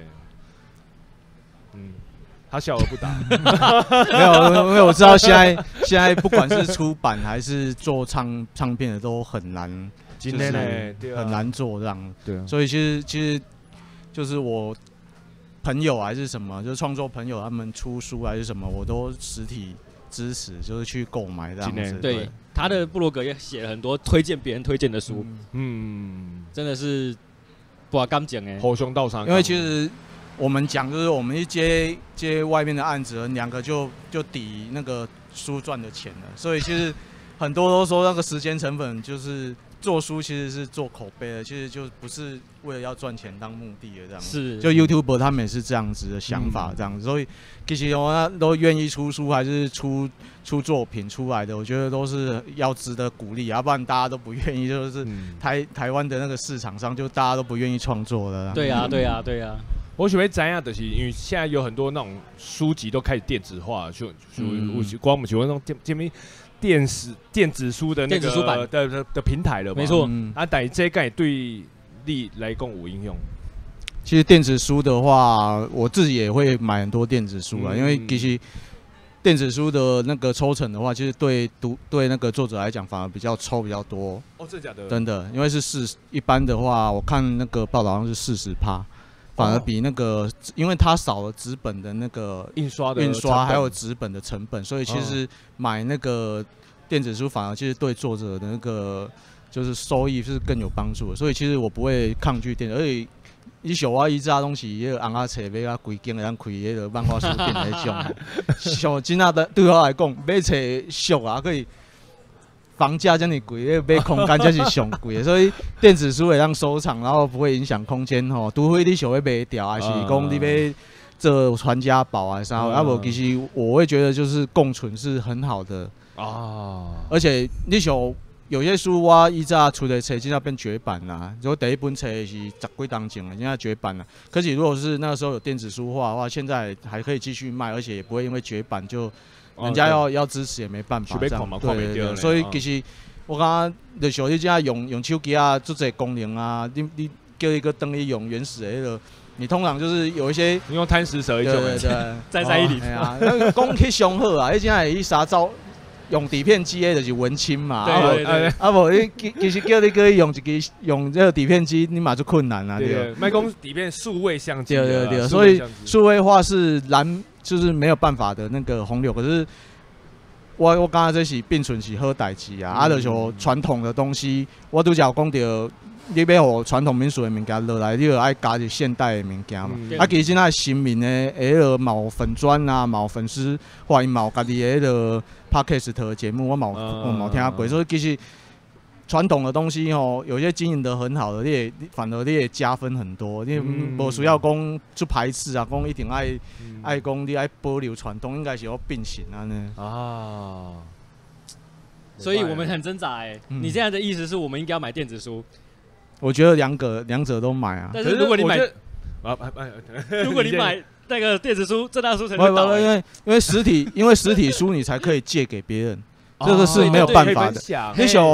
Speaker 1: 他笑而不答。
Speaker 3: 没有，因为我知道现在不管是出版还是做唱片的都很难。今天很难做这样，
Speaker 1: 对啊，
Speaker 3: 所以其实就是我朋友还是什么，就是创作朋友他们出书还是什么，我都实体支持，就是去购买这样子。
Speaker 2: 对，他的部落格也写了很多推荐别人推荐的书，真的是不敢讲哎，
Speaker 1: 吼胸道上。
Speaker 3: 因为其实我们讲就是我们一接外面的案子，2个就抵那个书赚的钱了，所以其实很多都说那个时间成本就是。做书其实是做口碑的，其实就不是为了要赚钱当目的的这样。
Speaker 2: 是，
Speaker 3: 就 YouTuber 他们也是这样子的想法，这样子，所以其实都愿意出书还是出作品出来的，我觉得都是要值得鼓励，要不然大家都不愿意，就是台湾的那个市场上，就大家都不愿意创作的。
Speaker 2: 对啊，对啊，对啊。
Speaker 1: 我喜欢怎样的是，因为现在有很多那种书籍都开始电子化，就光我们喜欢那种电子书的那个
Speaker 2: 书版
Speaker 1: 的平台了嘛，
Speaker 2: 没错。
Speaker 1: 但是这个对你来讲有应用。
Speaker 3: 其实电子书的话，我自己也会买很多电子书啦，因为其实电子书的那个抽成的话，其实对那个作者来讲反而比较多。
Speaker 1: 哦，真的假的？
Speaker 3: 真的，因为一般的话，我看那个报道好像是40%。反而比那个，因为它少了纸本的那个
Speaker 1: 印刷
Speaker 3: 还有纸本的成本，所以其实买那个电子书反而其实对作者的那个就是收益是更有帮助的。所以其实我不会抗拒电子，而且以前我以前东西迄个红仔册买啊规间会当开迄个漫画书店那种，像真正的对我来讲，买册俗啊可以。房价这么贵，买空间才是上贵的，所以电子书会让收藏，然后不会影响空间吼。除非你想要卖掉，还是讲你要做传家宝啊啥，啊无其实我会觉得就是共存是很好的啊。而且你想有些书我以前出的册，现在变绝版啦。如果第一本册是10几当前了，现在绝版了。可是如果是那个时候有电子书化的话，现在还可以继续卖，而且也不会因为绝版就。人家要支持也没办法，这样对，所以其实我刚刚就像你这样用手机啊，做这功能啊，你叫一个灯去用原始的那个，你通常就是有一些
Speaker 1: 你用贪食蛇一种，
Speaker 3: 对，
Speaker 2: 在一里，
Speaker 3: 哎呀，那个讲去上好啊，你现在一啥招用底片机的就是文青嘛，啊无你其实叫你去用这个底片机，你嘛就困难啊，对，
Speaker 1: 卖讲底片数位相机，
Speaker 3: 对，所以数位化是就是没有办法的那个洪流，可是我刚才这是并存是好代志啊，就像传统的东西，我拄则讲到，你要互传统民俗的物件落来，你就爱加入现代的物件嘛。其实现在新民的迄个毛粉砖啊，毛粉丝，或因毛家己的迄个 podcast 的节目，我毛听过，所以其实。传统的东西吼，有些经营得很好的，你反而你也加分很多。你无需要讲去排斥啊，讲一定爱讲你爱保留传统，应该是要并行啊呢。啊，
Speaker 2: 所以我们很挣扎哎。你现在的意思是我们应该要买电子书？
Speaker 3: 我觉得两者都买啊。
Speaker 2: 但是如果你买，如果你买那个电子书，这大书才能倒。
Speaker 3: 因为实体书你才可以借给别人。这个是没有办法的。你想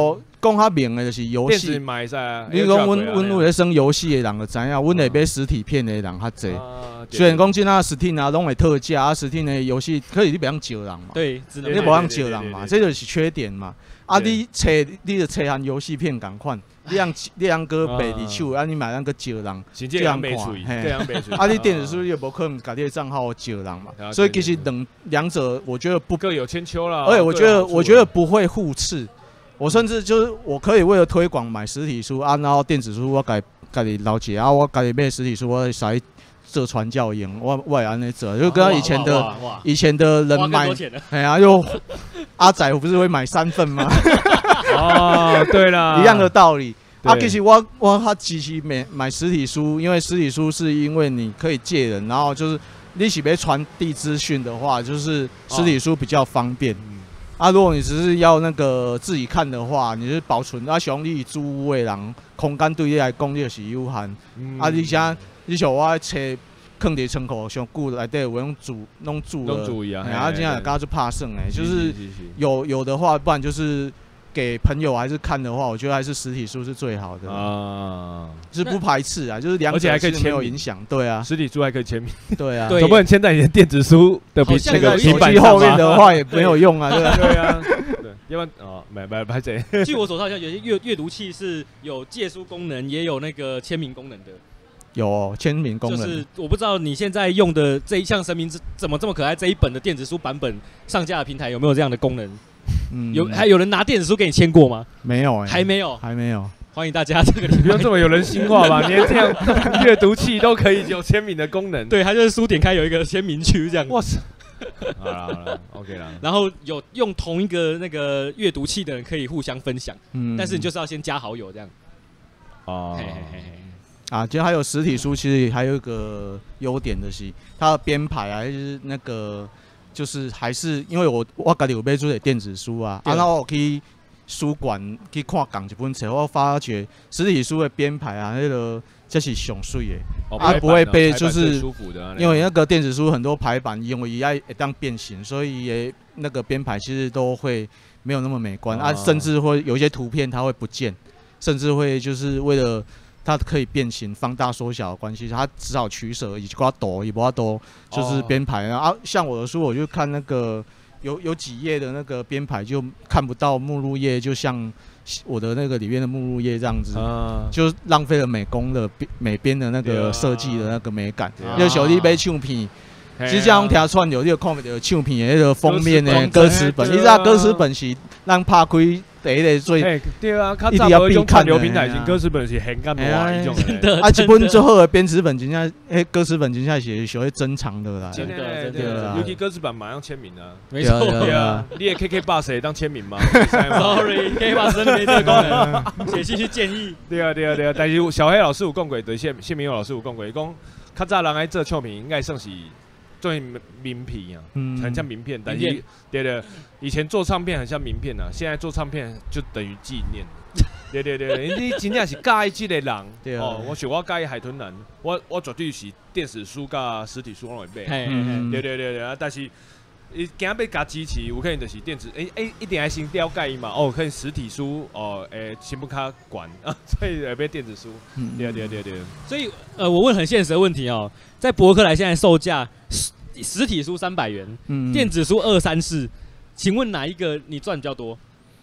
Speaker 3: 讲较明的就是游戏。你讲阮有咧耍游戏的人就知影，阮会买实体片的人较济。虽然讲即仔 Steam 啊拢会特价，啊 Steam 的游戏可以你袂当招人嘛。
Speaker 2: 对，
Speaker 3: 你无当招人嘛，这就是缺点嘛。啊，你就找含游戏片共款，你通搁卖伫手，啊你嘛通搁招人，
Speaker 1: 这样看，嘿，
Speaker 3: 啊你电子书也无可能家己的账号招人嘛，所以其实两者我觉得不
Speaker 1: 各有千秋啦。
Speaker 3: 而且我觉得不会互斥，我甚至就是我可以为了推广买实体书啊，然后电子书我家己了解啊，我家己买实体书我会使做传教营，我会安尼做，就跟以前的人买，哎呀，又阿仔不是会买3份吗？
Speaker 1: 哦，对了，
Speaker 3: 一样的道理。啊，其实我较支持买实体书，因为实体书是因为你可以借人，然后就是你是要传递资讯的话，就是实体书比较方便。啊，如果你只是要那个自己看的话，你是保存啊，像你租屋的人，空间对你来讲你就是有限。啊，你像我册放伫仓库上久，内底有拢住了，啊，这样刚就怕剩就是有的话，不然就是给朋友还是看的话，我觉得还是实体书是最好的啊，就是不排斥啊，就是两者还可以没有影响，对啊，
Speaker 1: 实体书还可以签名，
Speaker 3: 对啊，
Speaker 1: 总不能签在你的电子书的那个
Speaker 3: 手机后面的话也没有用啊，对
Speaker 1: 啊，对，要不然买谁？
Speaker 2: 据我手上好像有些阅读器是有借书功能，也有那个签名功能的。
Speaker 3: 有签名功能，
Speaker 2: 就是我不知道你现在用的这一项神明怎么这么可爱，这一本的电子书版本上架的平台有没有这样的功能？还有人拿电子书给你签过吗？
Speaker 3: 没有
Speaker 2: 还没有。 欢迎大家这个
Speaker 1: 不用这么有人性化吧？连这样阅读器都可以有签名的功能。
Speaker 2: 对，它就是书点开有一个签名区这样。
Speaker 1: 哇塞！好了 ，OK 啦。
Speaker 2: 然后有用同一个那个阅读器的人可以互相分享，但是你就是要先加好友这样。哦。
Speaker 3: 啊，其实还有实体书，其实还有一个优点的是，它的编排啊，就是那个，就是还是因为我家己有买出的电子书啊，然后我去书馆去看共一本册，我发觉实体书的编排啊，那个这是上水的，它不会被就是因为那个电子书很多排版，因为也会当变形，所以也那个编排其实都会没有那么美观啊，甚至会有一些图片它会不见，甚至会就是为了它可以变形、放大、缩小的关系，它只好取舍，以及刮抖，也不抖，就是编排啊。像我的书，我就看那个有几页的那个编排，就看不到目录页，就像我的那个里面的目录页这样子，就浪费了美编的那个设计的那个美感。就小弟买唱片，其实这样听串流，你有看到唱片的那个封面的歌词本，你知道歌词本是让拍开。第一个最
Speaker 1: 对啊，较早无用串流平台，歌词本是很干无一种
Speaker 2: 的。
Speaker 3: 啊，一本最好的编词本，真正歌词本真正是属于珍藏的啦。
Speaker 2: 真的，
Speaker 1: 尤其歌词本马上签名啊。
Speaker 2: 没错，
Speaker 1: 对啊，你也 KK Bus 当签名吗
Speaker 2: ？Sorry，KK Bus 没这个功能，写信去建议。
Speaker 1: 对啊，但是小黑老师有讲过，对谢明友老师有讲过，伊讲较早人爱做唱片，应该算是。做名片啊，很像名片，但是对，以前做唱片很像名片啊，现在做唱片就等于纪念。对，你真正是介意这个人，哦，我我介意海豚人，我绝对是电子书甲实体书我会买。对啊，但是伊今要甲支持，有可能就是电子，一定要先了解伊嘛，哦，可能实体书哦，先不较管啊，所以买电子书。对。
Speaker 2: 所以我问很现实的问题哦，在博客来现在售价实体书300元，电子书234，请问哪一个你赚比较多？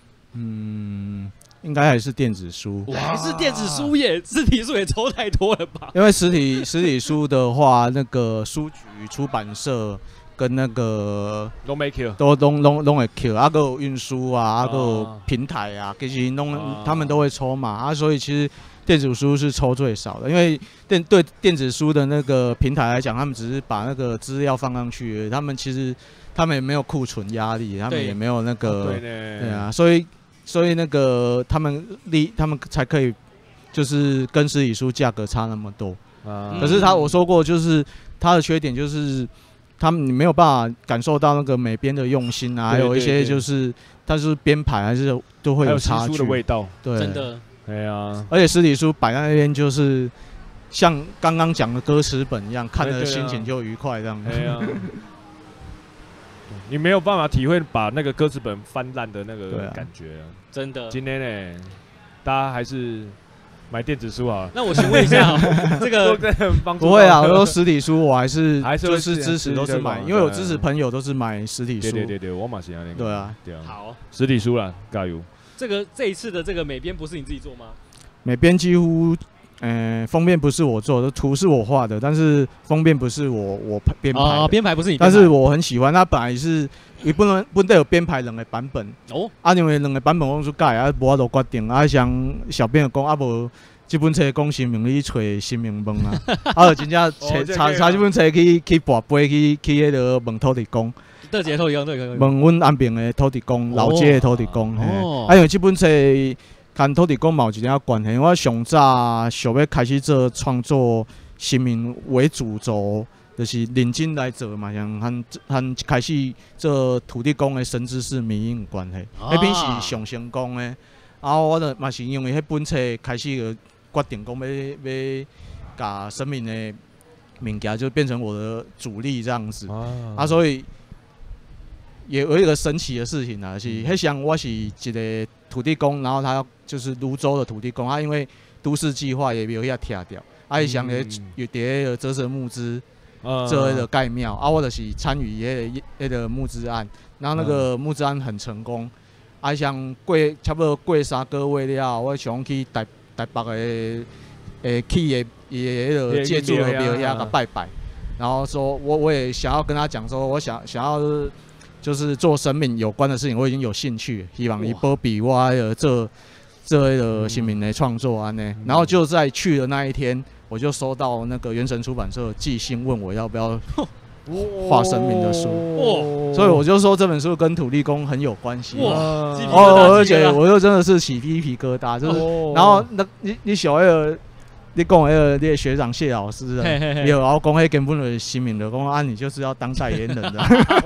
Speaker 3: 应该还是电子书，
Speaker 2: 还是电子书耶？实体书也抽太多了吧？
Speaker 3: 因为实体书的话，那个书局、出版社跟那个
Speaker 1: 都没 Q，
Speaker 3: 都会 Q， 啊，还有运输啊，还有平台啊，其实他们都会抽嘛啊，所以其实电子书是抽最少的，因为对电子书的那个平台来讲，他们只是把那个资料放上去，他们其实他们也没有库存压力，他们也没有那个对啊，所以那个他们才可以就是跟实体书价格差那么多。可是我说过，就是它的缺点就是你没有办法感受到那个美编的用心啊，还有一些就是它是编排还是都会有差距
Speaker 1: 的味道。
Speaker 2: 对，真的。
Speaker 1: 对啊，
Speaker 3: 而且实体书摆在那边就是像刚刚讲的歌词本一样，看的心情就愉快这样。
Speaker 1: 你没有办法体会把那个歌词本翻烂的那个感觉啊！
Speaker 2: 真的。
Speaker 1: 今天呢，大家还是买电子书好了。
Speaker 2: 那我先问一下，这个
Speaker 3: 不会啊，我说实体书我还是就是支持都是买，因为我支持朋友都是买实体书。
Speaker 1: 对，我嘛是那个。
Speaker 3: 对啊，
Speaker 2: 好，
Speaker 1: 实体书啦，加油。
Speaker 2: 这一次的这个美编不是你自己做吗？
Speaker 3: 美编几乎。封面不是我做的，图是我画的，但是封面不是我编排的。
Speaker 2: 编排不是你编排，
Speaker 3: 但是我很喜欢。它本来是伊本来有编排2个版本哦，因为2个版本我出改啊，无法度决定啊，像小编就讲啊无，这本册讲新名你找新名问啊，就真正查这本册去跋杯去迄个问土地公。
Speaker 2: 倒一个土地公，
Speaker 3: 问阮安平的土地公，老街的土地公。因为这本册。跟土地公有一点关系，我上早想要开始做创作，新民为主轴，就是认真来做嘛，像和开始做土地公的神之事迷有关系。那边是上成功的，然后我嘛是因为迄本册开始决定讲要把神明的物件就变成我的主力这样子。所以也有一个神奇的事情啊，是迄像我是一个土地公，然后他就是泸州的土地公，他因为都市计划也没有遐拆掉，伊想咧有伫个折蛇募资做迄个盖庙，我就是参与迄个募资案，然后那个募资案很成功，像差不多过3个月了，我想去台北的去伊的迄个借住的庙遐个拜拜，然后说我也想要跟他讲说，我想要。就是做神明有关的事情，我已经有兴趣，希望伊保庇我做迄个新民的创作安尼。然后就在去的那一天，我就收到那个原神出版社寄信问我要不要画神明的书，所以我就说这本书跟土地公很有关系。而且我又真的是起鸡皮疙瘩，就是然后你小你讲你的学长谢老师啊，有然后讲根本的新民的讲你就是要当代言人的，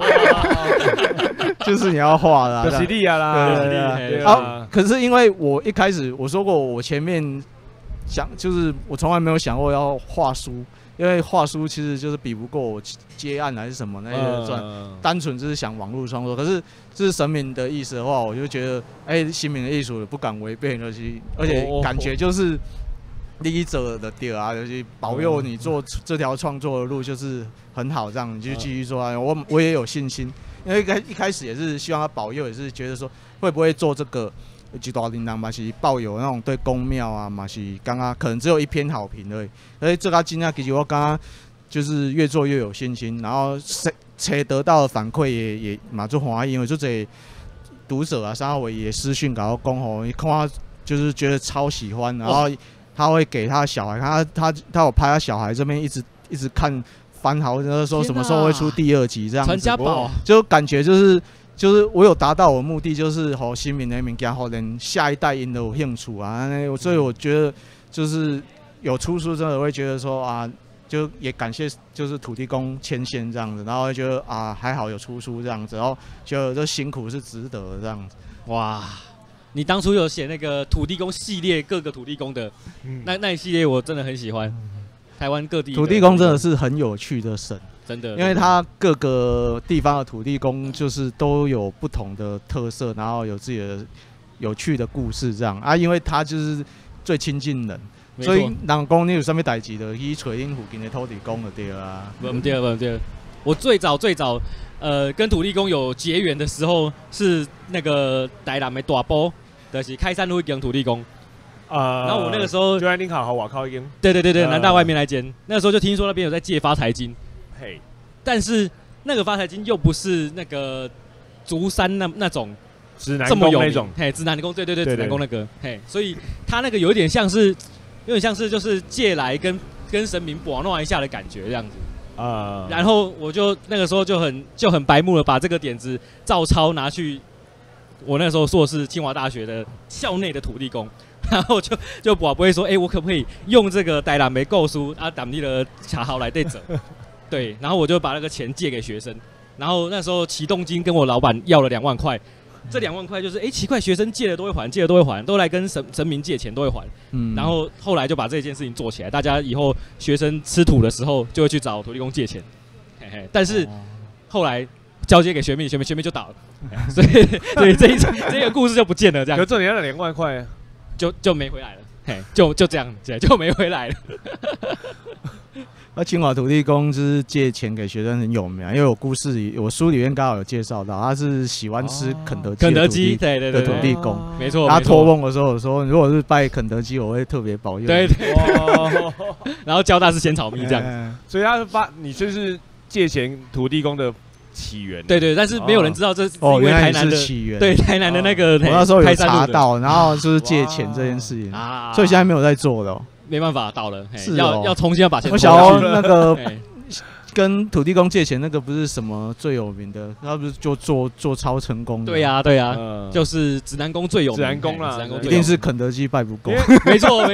Speaker 3: 就是你要画的，
Speaker 1: 就是你啦，
Speaker 3: 对啊。可是因为我一开始我说过，我前面想就是我从来没有想过要画书，因为画书其实就是比不过我接案还是什么那些赚，单纯就是想网络创作。可是这是神明的意思的话，我就觉得新民的艺术不敢违背那些，而且感觉就是。立者的对啊，就是保佑你做这条创作的路就是很好，这样你就继续做啊。我也有信心，因为一开始也是希望他保佑，也是觉得说会不会做这个一大琳琅嘛是抱有那种对宫庙啊嘛是刚刚可能只有1篇好评而已。所以这个今天其实我刚刚就是越做越有信心，然后得到的反馈也嘛就欢喜，因为就这读者啊，稍微也私讯搞讲吼，看他就是觉得超喜欢，然后。他会给他小孩看，他有拍他小孩这边一直看番好，就是说什么时候会出第2集这样子。传
Speaker 2: 家宝，
Speaker 3: 就感觉就是我有达到我的目的，就是和新民的物件，和连下一代因都有兴趣啊。所以我觉得就是有出书，真的会觉得说啊，就也感谢就是土地公牵线这样子，然后会觉得啊还好有出书这样子，然后觉得这辛苦是值得的这样子。
Speaker 2: 哇！你当初有写那个土地公系列，各个土地公的，那一系列我真的很喜欢。台湾各地
Speaker 3: 土地公真的是很有趣的神，
Speaker 2: 真的，
Speaker 3: 因为他各个地方的土地公就是都有不同的特色，然后有自己的有趣的故事这样啊。因为他就是最亲近人，所以人讲你有什么代志就去找恁附近的土地公就对啊。
Speaker 2: 不对，我最早。跟土地公有结缘的时候是那个台南的大埔，就是开山路一间土地公。然后我那个时候
Speaker 1: 就在林考好瓦靠一间。
Speaker 2: 对，南大外面那间，那个时候就听说那边有在借发财金。嘿，但是那个发财金又不是那个竹山那种
Speaker 1: 指南宫那种，
Speaker 2: 嘿，指南宫，对，指南宫那个，嘿，所以他那个有点像是就是借来跟神明玩弄一下的感觉这样子。然后我就那个时候就很白目了，把这个点子照抄拿去我那时候硕士清华大学的校内的土地公，然后就不会说，我可不可以用这个台南的故事啊，当地的卡好来对折，对，然后我就把那个钱借给学生，然后那时候启动金跟我老板要了2万块。这2万块就是，奇怪，学生借了都会还，都来跟神明借钱都会还。然后后来就把这件事情做起来，大家以后学生吃土的时候就会去找土地公借钱。但是后来交接给学妹，学妹就倒了，所以这个故事就不见了，这样。
Speaker 1: 可这你要2万块，
Speaker 2: 就没回来了，嘿，就这样，就没回来了。
Speaker 3: 清华土地公就是借钱给学生很有名，因为我书里面刚好有介绍到，他是喜欢吃肯德基的土地公，
Speaker 2: 没错。
Speaker 3: 他托梦的时候我说，如果是拜肯德基，我会特别保佑。
Speaker 2: 对。然后交大是仙草蜜这样，
Speaker 1: 所以他你就是借钱土地公的起源。
Speaker 2: 对，但是没有人知道这是因为台南的起源。对，台南的那个
Speaker 3: 我那时候有查到，然后就是借钱这件事情，所以现在没有在做了。
Speaker 2: 没办法，倒了，
Speaker 3: 是
Speaker 2: 要重新要把钱。
Speaker 3: 我想要那个跟土地公借钱那个不是什么最有名的，他不是就做超成功的？
Speaker 2: 对呀，就是指南宫最有名，
Speaker 1: 指南宫啦，
Speaker 3: 一定是肯德基拜不够。
Speaker 2: 没错。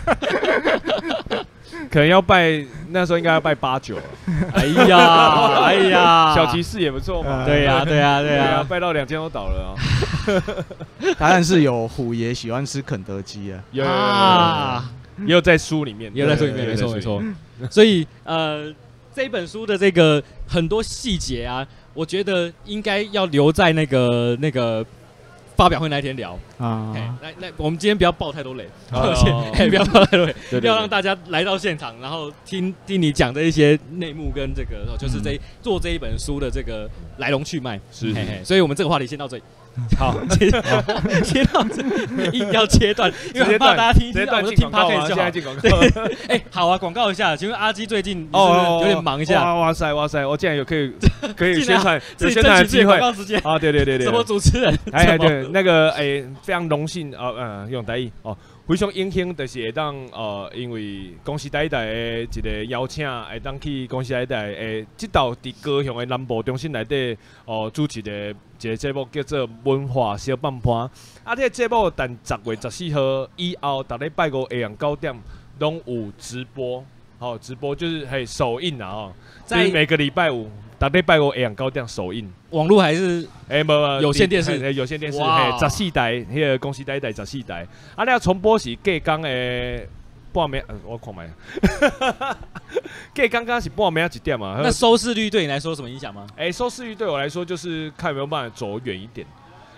Speaker 1: 可能要拜，那时候应该要拜8、9了。
Speaker 2: 哎呀，
Speaker 1: 小骑士也不错嘛。
Speaker 2: 对呀，
Speaker 1: 拜到2000都倒了啊。
Speaker 3: 当然是有虎爷喜欢吃肯德基
Speaker 1: 啊。也有在书里面，
Speaker 2: 没错。所以这本书的这个很多细节啊，我觉得应该要留在那个发表会那一天聊啊。那我们今天不要爆太多雷，不要爆太多雷，要让大家来到现场，然后听你讲的一些内幕跟这个就是做这一本书的这个来龙去脉。
Speaker 1: 是，
Speaker 2: 所以我们这个话题先到这里。
Speaker 1: 好，
Speaker 2: 切到这，硬要切断，因为怕大家听，我就听 podcast 就好。
Speaker 1: 进广告。
Speaker 2: 哎，好啊，广告一下。请问阿基最近有点忙一下？
Speaker 1: 哇塞，我竟然有可以宣传宣传的机会。
Speaker 2: 广告时间
Speaker 1: 啊，对。
Speaker 2: 什么主持人？
Speaker 1: 对，那个非常荣幸用台语哦。非常荣幸，就是会当因为公司台的一个邀请，会当去公司台的这道伫高雄的南部中心内底主持的一个节目，叫做文化小半盘。啊，这个节目等10月14号以后，逐礼拜5下午9点拢有直播。直播就是首映啊在每个礼拜5。逐礼拜5下午9点首映，
Speaker 2: 网络还是有线电视，
Speaker 1: 有线电视，14台，迄个公司台14台，啊，你重播是隔天的半暝，我看卖，隔刚刚是半暝1点嘛。
Speaker 2: 那收视率对你来说有什么影响吗？
Speaker 1: 收视率对我来说就是看有没有办法走远一点。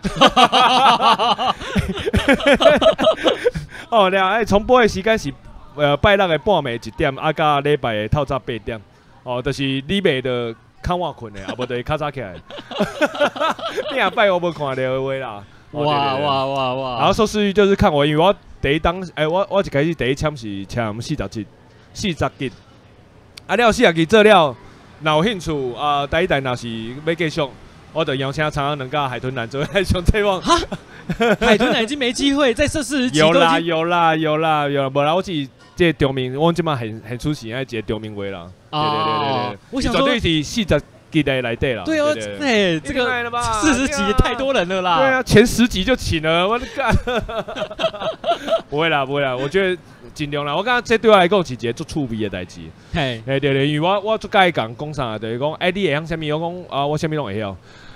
Speaker 1: 重播的时间是拜六的半暝1点，啊，甲礼拜的透早8点，就是你袂的。看我困的，啊，无就会较早起来。你也拜我无看到的话啦。
Speaker 2: 哇！
Speaker 1: 然后收视率就是看我，因为我第一档，我一开始第一签是签40集。啊，了40集做了，若有兴趣啊，第一代若是要继续，我就邀请长安人甲海豚男做来上这望。
Speaker 2: 哈，海豚男已经没机会再设40集。
Speaker 1: 有啦，无啦，我是。这个中明，我即马很出席，一个中明话啦。对。
Speaker 2: 我想说，
Speaker 1: 绝对是40集的内底啦。
Speaker 2: 对哦，这个40集也太多人了啦。
Speaker 1: 对啊，前10集就请了，我的干。不会啦，我觉得尽量啦。我感觉这对我来讲是一个足趣味的代志。对，因为我足介讲啥，就是讲，你会晓啥物？我讲啊，我啥物拢会晓。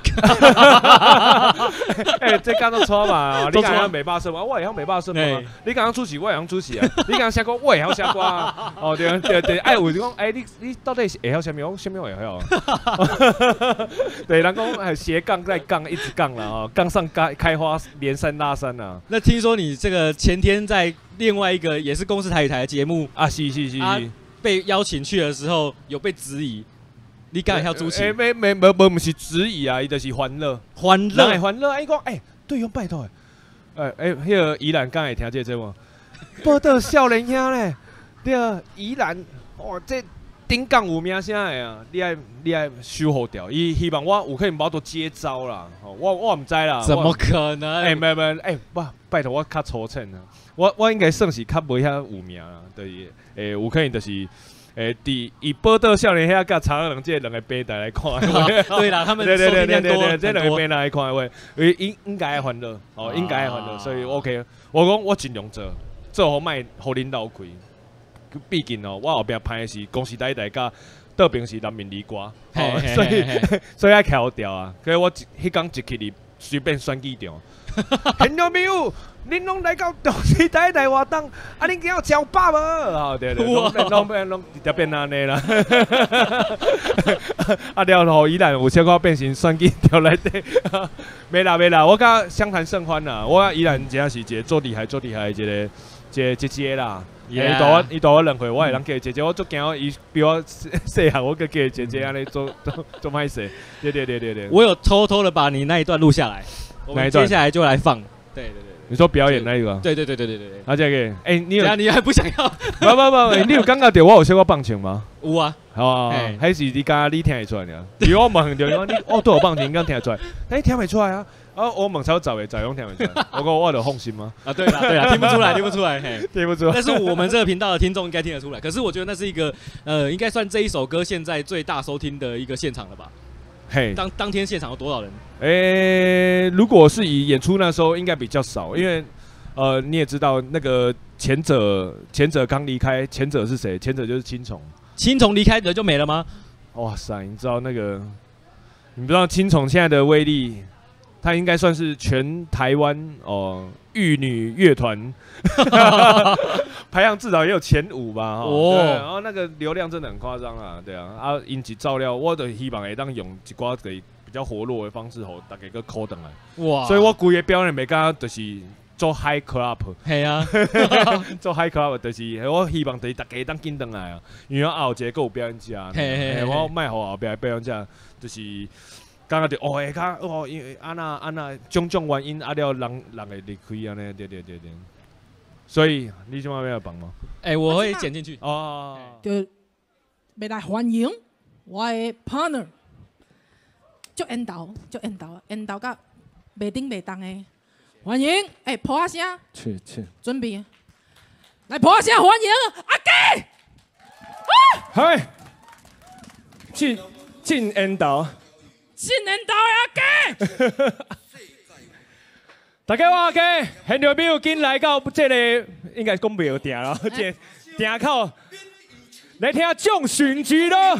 Speaker 1: 这讲到错嘛？你刚刚没罢说嘛？我会晓没罢说嘛？你刚刚出席，我会晓出席啊！你刚刚写歌，我会晓写歌啊！对，有就讲，你到底是会晓啥物？我啥物会晓？对，人讲斜杠再杠，一直杠了杠上开花，连山拉山啊！
Speaker 2: 那听说你这个前天在另外一个也是公视台语台的节目
Speaker 1: 啊，是，
Speaker 2: 被邀请去的时候有被质疑。你敢会晓主持？
Speaker 1: 不是质疑啊，伊就是欢乐。伊讲，对哦，拜托迄个宜兰敢会听这节目？报道少年兄咧，对啊，宜兰这顶港有名声的啊，你爱守护掉。伊希望我有可能无多接招啦，我唔知啦。
Speaker 2: 怎么可能？
Speaker 1: 没，拜托我较粗浅啊，我应该算是较无遐有名啦，对，有可能就是。以报道少年遐甲长安人这两个平台来看，
Speaker 2: 对啦，他们收听量多，
Speaker 1: 这两个平台来看的话，应该欢乐，应该欢乐，所以 OK。我讲我尽量做好卖，互领导开。毕竟我后壁拍的是公司台甲倒边是南面离歌，所以爱调调啊。所以我迄天一去哩随便选机场。很多朋友，恁拢来到中视台来活动，啊，恁今有交饱无？哦，对，拢直接变安尼啦。啊，了后依然有小可变成选机条内底。没啦，我甲相谈甚欢啦。我依然真是一个做厉害的一个姐姐啦。伊大我2岁，我会当叫姐姐，我足惊伊比我细汉，我个叫姐姐安尼做歹势。对。
Speaker 2: 我有偷偷的把你那一段录下来，我们接下来就来放。对。
Speaker 1: 你说表演那一个？
Speaker 2: 对。
Speaker 1: 啊，这个，
Speaker 2: 你还不想要？
Speaker 1: 不，你有感觉到我有小可放枪吗？
Speaker 2: 有啊。
Speaker 1: 好，还是你刚刚你听得出来呢？比如我问着你，我对我放枪，刚听得出来，哎，听不出来啊？啊，我问超早拢听不出来，我有放心吗？
Speaker 2: 啊，对啦，听不出来，听不出来。
Speaker 1: 但
Speaker 2: 是我们这个频道的听众应该听得出来。可是我觉得那是一个应该算这一首歌现在最大收听的一个现场了吧？
Speaker 1: 嘿，
Speaker 2: 当天现场有多少人？
Speaker 1: 如果是以演出那时候，应该比较少，因为你也知道那个前者刚离开，前者是谁？前者就是青虫。
Speaker 2: 青虫离开的就没了吗？
Speaker 1: 哇塞，你知道你不知道青虫现在的威力？他应该算是全台湾玉女乐团排行至少也有前5吧。对，然后那个流量真的很夸张啊，对啊，因此照料，我就希望会当用一寡比较活络的方式，互大家个扣回来。哇！所以我规个表演袂敢就是做 high club。
Speaker 2: 系啊，
Speaker 1: 做 high club 就是我希望就是大家当紧回来啊，因为后一个有表演者，我卖互后壁表演者就是。刚刚就下卡因为安那种原因了人会离开安尼，对。所以你今晚要帮吗？
Speaker 2: 我会剪进去。
Speaker 5: 就要来欢迎我的 partner， 足缘投到袂顶袂动的，欢迎破声，准备来破声欢迎阿基，
Speaker 1: 嗨，进缘投。
Speaker 5: 新年到阿基，
Speaker 1: 大家我阿基，很多朋友紧来到这个应该讲庙埕咯，这埕口来听众巡剧咯。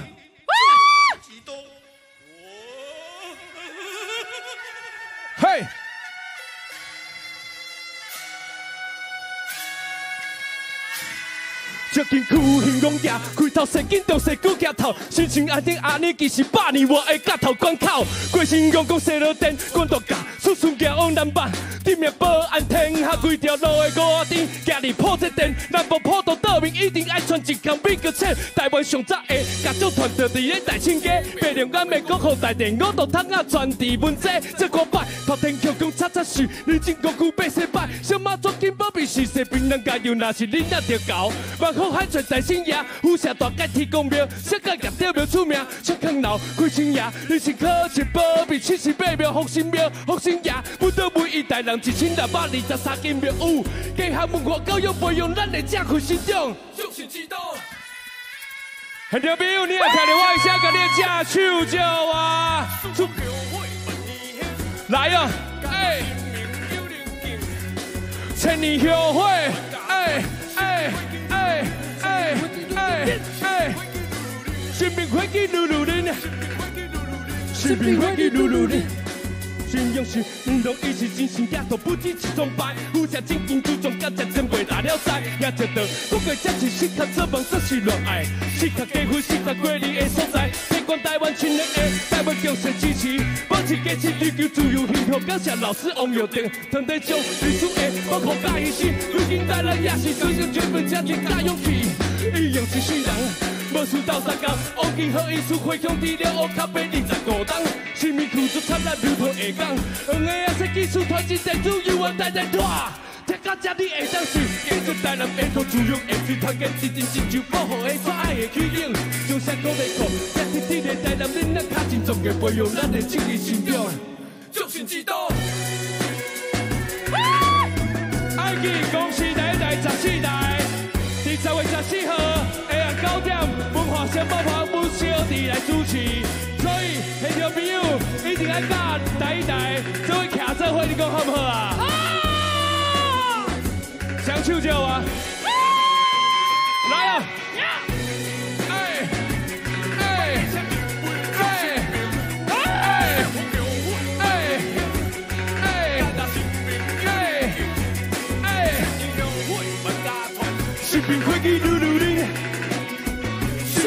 Speaker 1: 嘿。接近区行公家，开头生紧着生久夹头，心情安定安尼，其实100年我的夹头关口。过身公公洗落电，管大架，出顺行往南北，对面保安天下规条路的5点，行入破这店，南部普渡倒面一定爱穿一扛美国车。台湾上早的家族团就伫咧大清街，白龙眼的国父大殿，5道桶啊传递文字，这5摆头天桥讲叉树，你真国区八世摆，小马抓紧保庇是世平人加油，若是恁也着搞。万福海泉大神爷，虎社大街天公庙，小甲业着庙出名，出坑楼开青爷，你是可是保庇78庙福神庙，福神爷，不得每一代人1623间庙有，家学文化教育培养咱的正确信长，就是知道。很多朋友，你也听到我的声，甲你的正手叫啊！来啊！千年后悔，新兵火气噜噜哩，新兵火气噜噜哩。信用是运动，伊是真心假头，不止一双牌。有些真金注重，感觉真袂拿了塞，也值得。不过这是适合做梦，这是热爱，适合结婚，适合过日的所在。不管台湾青年的，台湾强势支持，保持坚持追求自由幸福。感谢老师王耀定，团队将历史的保护甲牺牲。如今台湾也是追求全面家庭甲勇气，一样一世人。无事斗相共，乌金好意思回乡治疗乌卡白25档，生命付出灿烂流淌下港，黄的啊设计师团结电子由我带带拖，听到这你会当睡，继续台南沿途自由下水团结一真亲像保护的所爱的起点，将声鼓励鼓，这天地的台南恁咱卡真重的培养咱的正义信仰，就是知道。爱记恭喜第一代14代，伫10月14号。9点，文化小爆棚，不小弟来主持，所以现场朋友一定要教第一代，做位徛做伙，你讲好不好啊？好！双手叫啊！来啊！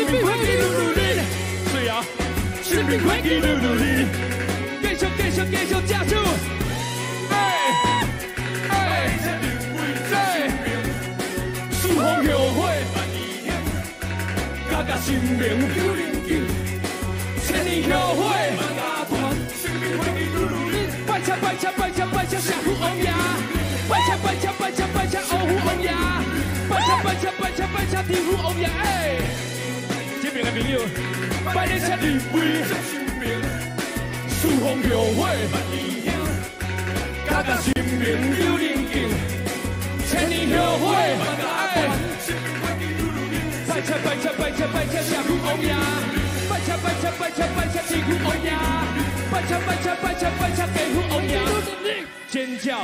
Speaker 4: 命快去努努力，对啊，生命快去努努力，继续继续继续加速，哎哎哎，四方协会，家家生命有灵境，千年协会，生命快去努努力，拜车拜车拜车拜车社区王爷，拜车拜车拜车拜车欧虎王爷。拜车拜车拜车拜车天父王爷，哎！这边的朋友，拜你车立位，四方协会，家家生命有灵境，千年协会，哎！拜车拜车拜车拜车社区王爷，拜车拜车拜车拜车天父王爷，拜车拜车拜车拜车地父王爷，尖叫！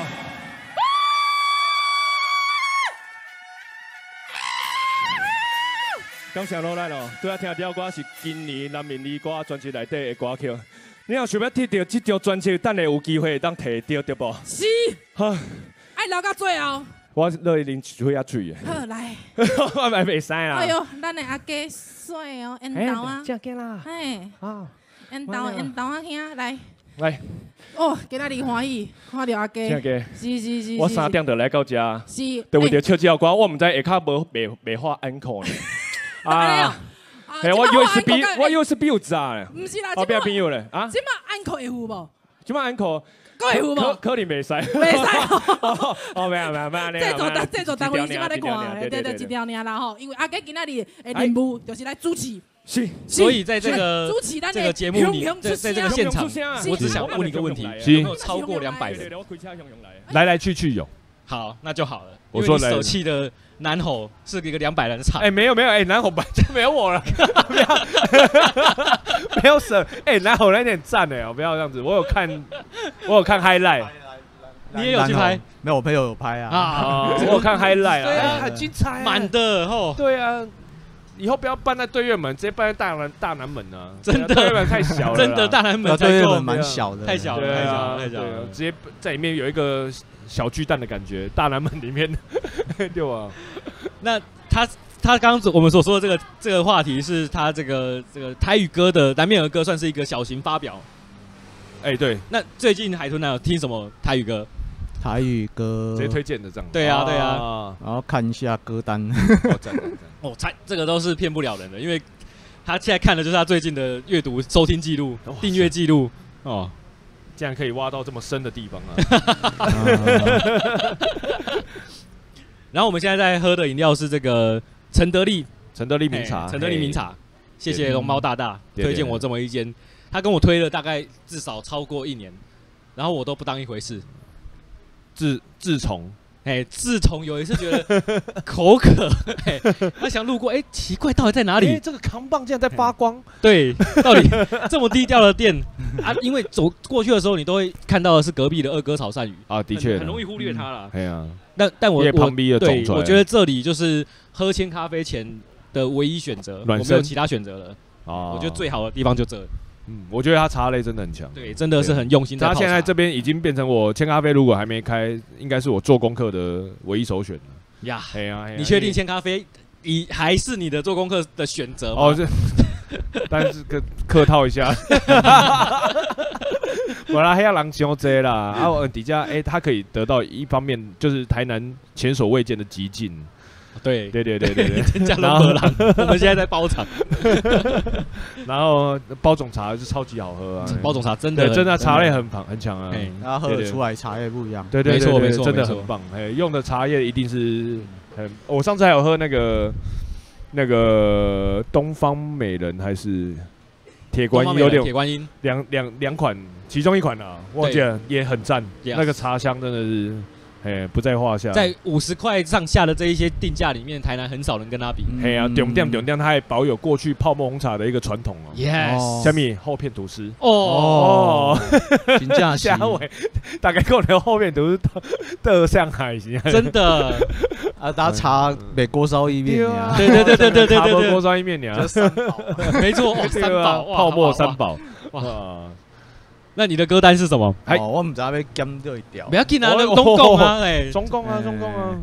Speaker 4: 感谢罗咱哦，拄仔听到歌是今年南闽儿歌专辑内底的歌曲。你若想要摕到这张专辑，等下有机会当摕到对不？
Speaker 5: 是。好，爱留到最后。
Speaker 4: 我乐意啉一杯仔水的。
Speaker 5: 好来。
Speaker 4: 我咪袂使啦。
Speaker 5: 哎呦，咱的阿家帅哦，缘投啊。
Speaker 4: 这样啦。
Speaker 5: 哎。
Speaker 4: 啊。
Speaker 5: 缘投啊兄来。
Speaker 4: 来。
Speaker 5: 哦，今仔日欢喜，看到阿家。是。
Speaker 4: 我3点就来到这。
Speaker 5: 是。
Speaker 4: 就为着唱这首歌，我唔知下骹袂发 encore 呢。啊！嘿，我USB 有炸嘞，
Speaker 5: 唔是啦，
Speaker 4: 我边朋友咧啊？
Speaker 5: 即马安可会付无？
Speaker 4: 即马安可
Speaker 5: 会付无？
Speaker 4: 可能袂使。
Speaker 5: 袂使。
Speaker 4: 哦，没有，
Speaker 5: 制作单位即马在看，对，一条尔啦吼。因为阿家今仔日的任务就是来主持。
Speaker 2: 是。所以在这个这个节目里，在这个现场，我只想问你一个问题：有没有超过200人？
Speaker 1: 来去有。
Speaker 2: 好，那就好了。我说手气的。南吼是一个200人的场，
Speaker 1: 哎，没有，哎，南吼本就没有我了，没有省，哎，南吼那点赞哎，不要这样子，我有看 highlight，
Speaker 2: 你也有去拍？
Speaker 3: 没有，我朋友有拍
Speaker 1: 啊，我有看 highlight 啊，很精彩，
Speaker 2: 满的吼，
Speaker 1: 对啊，以后不要办在对月门，直接办在大南门啊，
Speaker 2: 真的，
Speaker 1: 对月门太小了，
Speaker 2: 真的大南门
Speaker 3: 对月门蛮小的，
Speaker 2: 太小了，
Speaker 1: 直接在里面有一个。小巨蛋的感觉，大南门里面，对吧？
Speaker 2: 那他刚刚我们所说的这个话题是他这个台语歌的南面儿歌算是一个小型发表。
Speaker 1: 哎，对。
Speaker 2: 那最近海豚男有听什么台语歌？
Speaker 3: 台语歌
Speaker 1: 直接推荐的这样。
Speaker 2: 对啊。
Speaker 3: 然后看一下歌单。
Speaker 2: 哦，这个都是骗不了人的，因为他现在看的就是他最近的阅读、收听记录、订阅记录哦。
Speaker 1: 竟然可以挖到这么深的地方啊！
Speaker 2: 然后我们现在在喝的饮料是这个陈德利
Speaker 1: 名茶，
Speaker 2: 陈德利名茶，谢谢龙猫大大推荐我这么一间，他跟我推了大概至少超过1年，然后我都不当一回事。
Speaker 1: 自从
Speaker 2: 自从有一次觉得口渴，他想路过，奇怪，到底在哪里？
Speaker 1: 这个扛棒竟然在发光。
Speaker 2: 对，到底这么低调的店啊？因为走过去的时候，你都会看到的是隔壁的二哥炒鳝鱼
Speaker 1: 啊，的确
Speaker 2: 很容易忽略它了。
Speaker 1: 对啊，
Speaker 2: 但我
Speaker 1: 对，
Speaker 2: 我觉得这里就是喝千咖啡前的唯一选择，我没有其他选择了。我觉得最好的地方就这。
Speaker 1: 我觉得他茶类真的很强，
Speaker 2: 对，真的是很用心在泡茶。
Speaker 1: 他现在这边已经变成我千咖啡，如果还没开，应该是我做功课的唯一首选了。
Speaker 2: 呀，你确定千咖啡还是你的做功课的选择吗？
Speaker 1: 哦，但是客套一下，我啦，还要人伤济啦，啊，底下他可以得到一方面就是台南前所未见的极尽。
Speaker 2: 对，
Speaker 1: 然后
Speaker 2: 我们现在在包场，
Speaker 1: 然后包种茶是超级好喝啊！
Speaker 2: 包种茶真的
Speaker 1: 茶类很强啊，
Speaker 3: 然后喝得出来茶叶不一样。
Speaker 1: 对，没错，真的很棒。用的茶叶一定是我上次还有喝那个东方美人还是铁观音，有点
Speaker 2: 铁观音
Speaker 1: 两款，其中一款啊，忘记了也很赞，那个茶香真的是。不在话下。
Speaker 2: 在50块上下的这一些定价里面，台南很少人跟他比。
Speaker 1: 重点，它还保有过去泡沫红茶的一个传统哦。
Speaker 2: Yes。
Speaker 1: 下面厚片吐司。
Speaker 3: 评价
Speaker 1: 下尾，大概可能后面都是到上海是。
Speaker 2: 真的。
Speaker 3: 大家茶没锅烧意面呀。
Speaker 2: 对，
Speaker 1: 茶没锅烧意面呀。
Speaker 3: 三宝。
Speaker 2: 没错，3宝，
Speaker 1: 泡沫3宝。哇。
Speaker 2: 那你的歌单是什么？
Speaker 3: 我唔知要减掉一条。
Speaker 2: 不要紧啊，中共啊，
Speaker 1: 中共啊，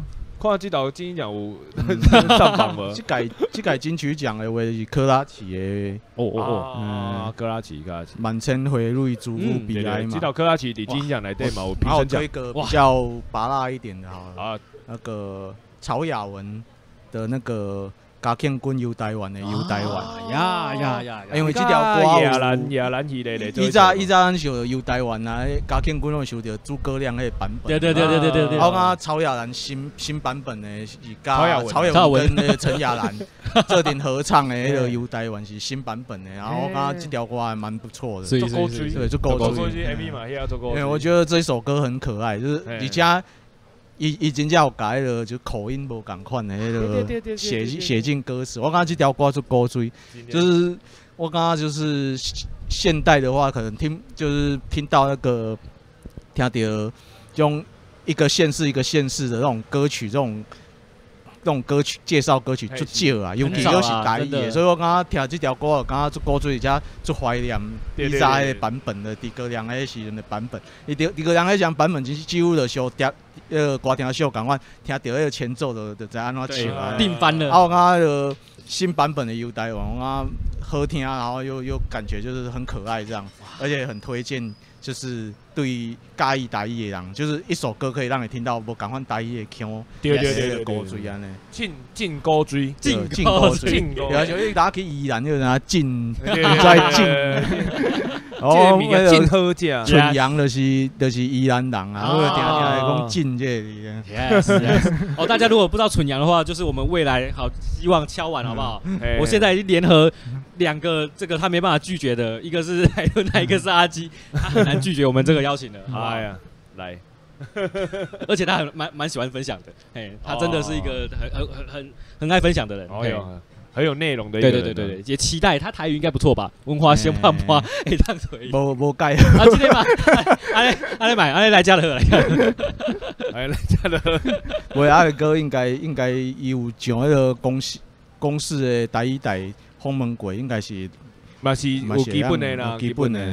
Speaker 1: 看这道金曲奖有上榜无？
Speaker 3: 这届金曲奖的话是科拉奇的
Speaker 1: 科拉奇，
Speaker 3: 满千回瑞祖父比来嘛。
Speaker 1: 这道科拉奇伫金曲奖内底嘛有评审奖。
Speaker 3: 还有一个比较拔辣一点的好了啊，那个曹雅文的那个。嘉庆君游台湾的游台湾，因为这条歌
Speaker 1: 野兰系列，
Speaker 3: 以前咱想游台湾啊，嘉庆君拢想到诸葛亮那个版本。
Speaker 2: 对。
Speaker 3: 然后啊，曹雅兰新版本的是加曹雅文跟那个陈雅兰这点合唱的那个游台湾是新版本的，然后我感觉这条歌还蛮不错的。
Speaker 1: 对，
Speaker 3: 就够追。
Speaker 1: MV 嘛，也做够。
Speaker 3: 因为我觉得这首歌很可爱，就是而且。伊真正有改了，就口音无共款的迄个写进歌词。我感觉这条歌就够追，就是我感觉就是现代的话，可能听到那个听到用一个县市一个县市的那种歌曲，这种歌曲介绍歌曲就少啊，尤其又是台语的，所以我感觉听这条歌，感觉就够追，而且就怀念以前迄个版本的诸葛亮迄时阵的版本。诸葛亮迄张版本几乎就小碟。歌听小共款，听到迄个前奏就知安怎唱啊，
Speaker 2: 定番了。
Speaker 3: 啊，我感觉新版本的游台湾，我感觉好听，然后又感觉就是很可爱这样，而且很推荐，就是对介意台语的人，就是一首歌可以让你听到无共款台语的腔，
Speaker 1: 对，
Speaker 3: 歌水安尼，
Speaker 1: 进歌水，
Speaker 3: 进歌水，对，就大家去宜兰就拿进，再进。
Speaker 1: 哦，那个真好食。
Speaker 3: 纯阳就是宜兰人啊，我听讲进这里。
Speaker 2: Yes。哦，大家如果不知道纯阳的话，就是我们未来好希望敲碗好不好？我现在已经联合2个这个他没办法拒绝的，一个是海伦，一个是阿基，他很难拒绝我们这个邀请的。
Speaker 1: 哎呀，来。
Speaker 2: 而且他蛮喜欢分享的，他真的是一个很爱分享的人。
Speaker 1: 很有内容的一个人，
Speaker 2: 对，也期待他台语应该不错吧？文化先判不啊？当可以。
Speaker 3: 无改。
Speaker 2: 啊，今天嘛，安尼来家乐，来
Speaker 1: 家乐。
Speaker 3: 我阿个歌应该有上迄个公司的台语台访问过，应该是。
Speaker 1: 嘛是有基本的啦，
Speaker 3: 基本的。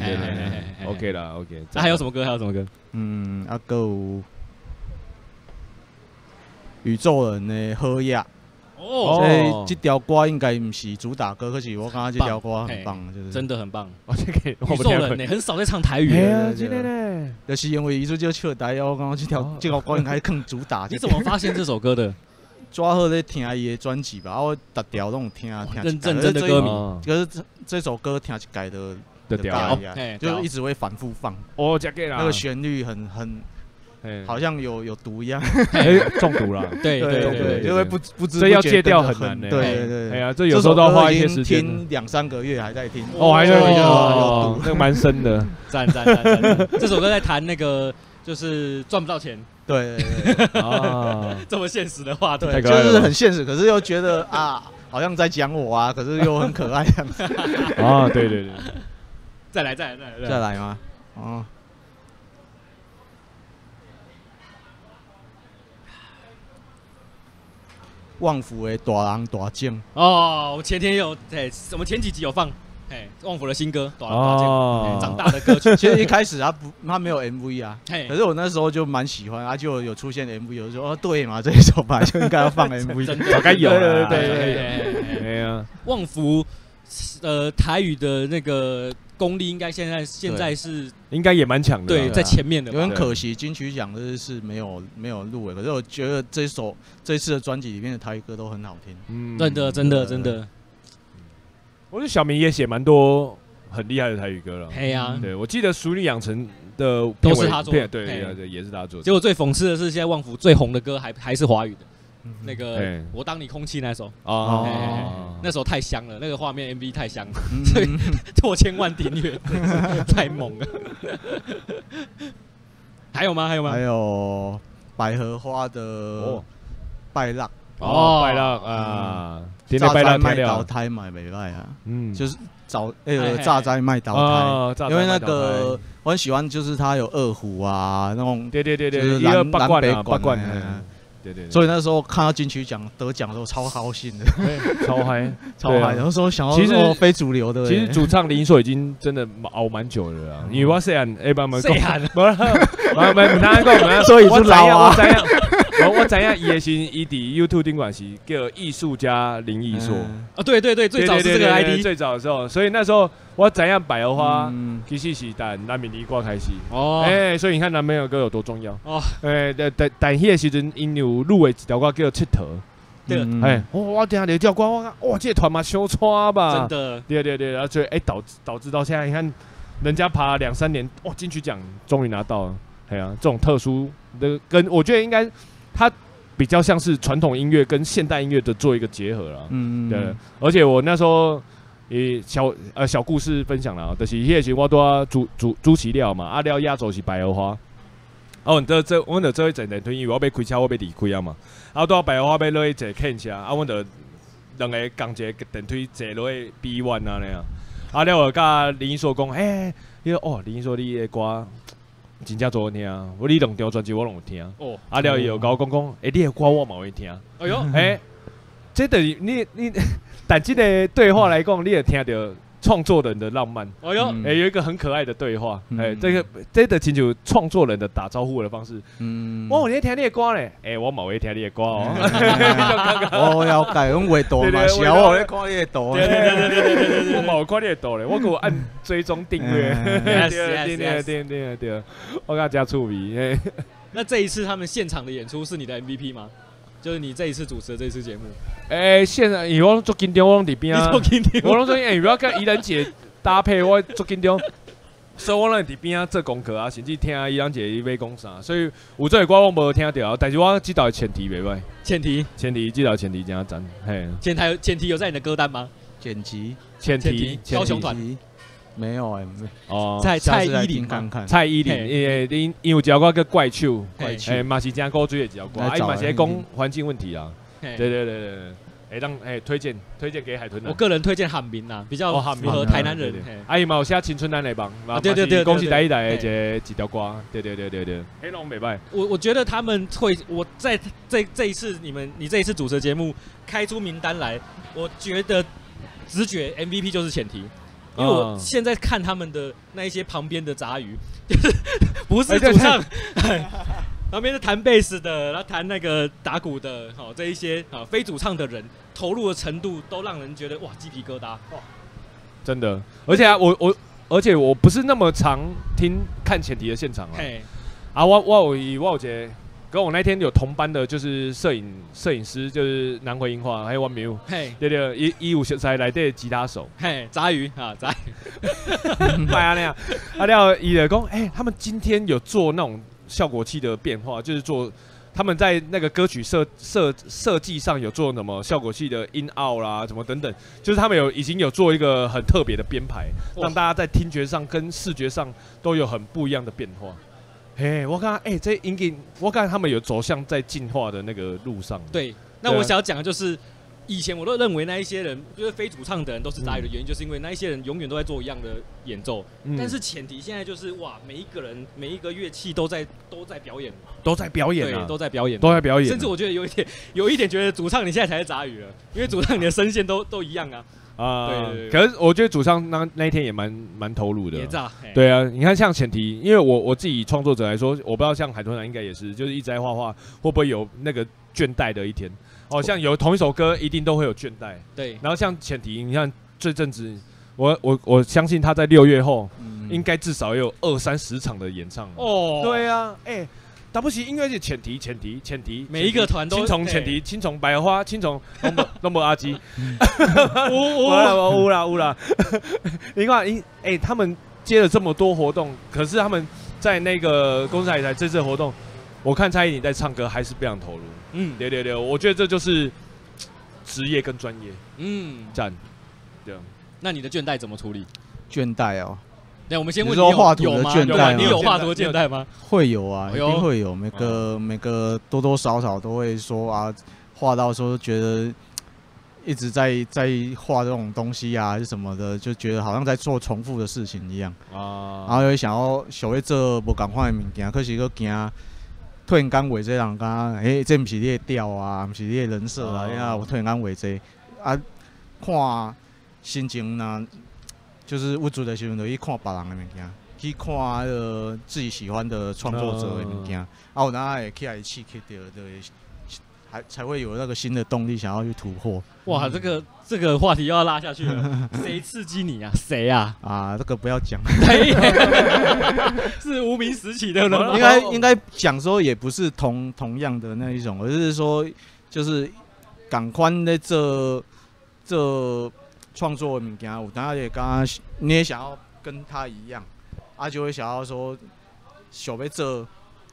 Speaker 1: OK 啦 ，OK。
Speaker 2: 那还有什么歌？还有
Speaker 3: 还有宇宙人的好呀。哦，这条歌应该不是主打歌，可是我感觉这条歌很棒，就是
Speaker 2: 真的很棒。
Speaker 1: 宇
Speaker 2: 宙人呢，很少在唱台语。
Speaker 3: 真的呢，就是因为伊就唱台语，我感觉这条歌应该更主打。
Speaker 2: 你怎么发现这首歌的？
Speaker 3: 抓好在听伊的专辑吧，我逐条拢听。
Speaker 2: 认真的歌迷，
Speaker 3: 可是这首歌听一改的调，就一直会反复放。
Speaker 1: 哦，这个啦，
Speaker 3: 那个旋律很。好像有毒一样，
Speaker 1: 中毒了。
Speaker 2: 对，
Speaker 3: 因为不知不觉
Speaker 1: 这要戒掉很难呢。
Speaker 3: 对，
Speaker 1: 哎呀，这有时候都要花一些时间。
Speaker 3: 听2-3个月还在听。
Speaker 1: 哦，还在听，那个蛮深的。
Speaker 2: 赞！这首歌在谈那个就是赚不到钱。
Speaker 3: 对，
Speaker 2: 啊，这么现实的话，
Speaker 3: 对，就是很现实，可是又觉得啊，好像在讲我啊，可是又很可爱这样子。
Speaker 1: 啊，对。
Speaker 2: 再来
Speaker 3: 吗？哦。旺福的大人大将
Speaker 2: 哦，我前天有我们前几集有放，旺福的新歌大人大将，长大的歌曲。
Speaker 3: 其实一开始他没有 MV 啊，可是我那时候就蛮喜欢，就有出现 MV， 我就说对嘛，这一首本来就应该要放 MV，
Speaker 1: 早该有了。
Speaker 2: 对呀，旺福台语的那个功力应该现在是
Speaker 1: 应该也蛮强的，
Speaker 2: 对，在前面的。
Speaker 3: 有点可惜，金曲奖是没有入围，可是我觉得这次的专辑里面的台语歌都很好听，
Speaker 2: 真的。
Speaker 1: 我觉得小明也写蛮多很厉害的台语歌了。
Speaker 2: 对，
Speaker 1: 我记得《熟女养成》的
Speaker 2: 都是他做的，
Speaker 1: 对，也是他做的。
Speaker 2: 结果最讽刺的是，现在旺福最红的歌还是华语的。那个我当你空气那首那首太香了，那个画面 MV 太香了，所以破千万订阅，太猛了。还有吗？
Speaker 3: 还有百合花的拜浪
Speaker 1: 拜浪啊，
Speaker 3: 榨菜麦刀胎嘛没赖啊，就是榨菜麦刀胎，因为那个我很喜欢，就是它有二胡啊那种，
Speaker 1: 对，
Speaker 3: 就是南北管。
Speaker 1: 对，
Speaker 3: 所以那时候看到金曲奖得奖的时候超高兴的，
Speaker 1: 超嗨，
Speaker 3: 然后说想要做非主流的。
Speaker 1: 其实主唱林硕已经真的熬蛮久了啦，因为我虽然慢慢讲，
Speaker 2: 谁喊？
Speaker 1: 不，他讲，
Speaker 3: 所以就老啊。
Speaker 1: 我知影伊的是伊伫 YouTube 顶管是叫艺术家林艺硕。
Speaker 2: 哦，对对对，最早是这个 ID，
Speaker 1: 最早的时候，所以那时候我知影百合花其实是但南闽离歌开始。哦，所以你看南美有歌有多重要。哦，但迄个时阵因有录的一条歌叫《佚佗》。对，我听这条歌，我讲哇，这团嘛伤差吧？
Speaker 2: 真的。
Speaker 1: 对，然后所以导致到现在，你看人家爬2、3年，哇，金曲奖终于拿到了。哎呀，这种特殊的跟我觉得应该它比较像是传统音乐跟现代音乐的做一个结合啦。对，而且我那时候也小故事分享啦，就是迄个时我都要主持了嘛，了压轴是百合花。我就做一阵电推，因为我要开车，我要离开啊嘛。都要百合花要落去坐客车，我就2个共一个电推坐落去 B1 啊那样。了我甲林一硕讲，林一硕你的歌真正做好听，你2张专辑我拢有听。了伊又甲我讲，你的歌我嘛会听。哎呦，这等于你，但这个对话来讲，你会听到创作人的浪漫。哎呦，有一个很可爱的对话。这个亲像创作人的打招呼的方式。我有听你的歌咧，我嘛会听你的歌哦。
Speaker 3: 我要改用画图嘛，是我咧看你的图。
Speaker 1: 对，我嘛有看你的图咧，我给我按追踪订阅。对，我甲加趣味。
Speaker 2: 那这一次他们现场的演出是你的 MVP 吗？就是你这一次主持的这一次节目。
Speaker 1: 现在我拢做紧张，我拢伫边啊。我拢做不要跟宜兰姐搭配，我做紧张。所以我拢伫边啊做功课啊，甚至听宜兰姐伊要讲啥。所以有这个歌我无听到，但是我知道前提袂歹。前提知道前提怎样赞。嘿，
Speaker 2: 前提有在你的歌单吗？
Speaker 3: 前提
Speaker 2: 高雄团。
Speaker 3: 没有
Speaker 2: 蔡依林看
Speaker 3: 看，
Speaker 1: 蔡依林，因有一条歌叫怪手，嘛是真古锥的一条歌，嘛是在讲环境问题啦。对，推荐给海豚。
Speaker 2: 我个人推荐喊名啦，比较符合台南人。
Speaker 1: 伊嘛有写青春男来帮，
Speaker 2: 对，
Speaker 1: 恭喜第一代的一条歌，对，黑龙袂歹。
Speaker 2: 我觉得他们会，我在这一次你这一次主持节目开出名单来，我觉得直觉 MVP 就是前提。因为我现在看他们的那一些旁边的杂鱼，就是不是主唱，旁边是弹贝斯的，然后弹那个打鼓的，这一些非主唱的人投入的程度，都让人觉得哇鸡皮疙瘩。
Speaker 1: 真的，而且我不是那么常看前提的现场啊。我有一个。跟我那天有同班的，就是摄影师，就是南回樱花，还有王苗，对，一五才来的吉他手，
Speaker 2: 杂鱼，
Speaker 1: 拜啊那样，了伊就讲，他们今天有做那种效果器的变化，就是做他们在那个歌曲设计上有做什么效果器的 in out 啦，什么等等，就是他们已经有做一个很特别的编排，让大家在听觉上跟视觉上都有很不一样的变化。我看这应该，我看他们有走向在进化的那个路上。
Speaker 2: 对，那我想要讲的就是，以前我都认为那一些人就是非主唱的人都是杂鱼的原因，就是因为那一些人永远都在做一样的演奏。但是前提现在就是哇，每一个人每一个乐器都在表演，
Speaker 1: 都在表演，
Speaker 2: 对，都在表演，甚至我觉得有一点觉得主唱你现在才是杂鱼了，因为主唱你的声线都一样啊。对，
Speaker 1: 可是我觉得主唱那一天也蛮投入的。对啊，你看像前提，因为我自己创作者来说，我不知道像海豚男应该也是，就是一直在画画，会不会有那个倦怠的一天？像有同一首歌，一定都会有倦怠。对。然后像前提，你看这阵子，我相信他在6月后，应该至少有20-30场的演唱。对啊，打不起音乐是前提，每
Speaker 2: 一个团都
Speaker 1: 青虫前提，青虫百合花，青虫龙博阿基，乌啦，你看他们接了这么多活动，可是他们在那个公司台这次活动，我看蔡依林在唱歌还是非常投入。对，我觉得这就是职业跟专业。赞。对。
Speaker 2: 那你的倦怠怎么处理？
Speaker 3: 倦怠哦。
Speaker 2: 那我们先问
Speaker 3: 你画图的倦怠，
Speaker 2: 你有画图的倦怠吗？
Speaker 3: 会有啊，一定会有。每个多多少少都会说啊，画到说觉得一直在画这种东西啊，还是什么的，就觉得好像在做重复的事情一样啊。然后又想要做无同款的物件，可是又惊突然间画这人讲，这不是你的调啊，不是你的人设啊，因为我突然间画这啊，看心情呢。就是有做的时候，就去看别人的物件， 去看自己喜欢的创作者的物件，啊，有哪会起来刺激到，还才会有那个新的动力想要去突破。
Speaker 2: 哇，这个话题又要拉下去了，谁刺激你啊？谁啊？
Speaker 3: 啊，这个不要讲，
Speaker 2: 是无名拾起的人。
Speaker 3: 应该讲说也不是同样的那一种，而是说就是赶快在这创作的物件，有当也刚刚你也想要跟他一样，就会想要说想要做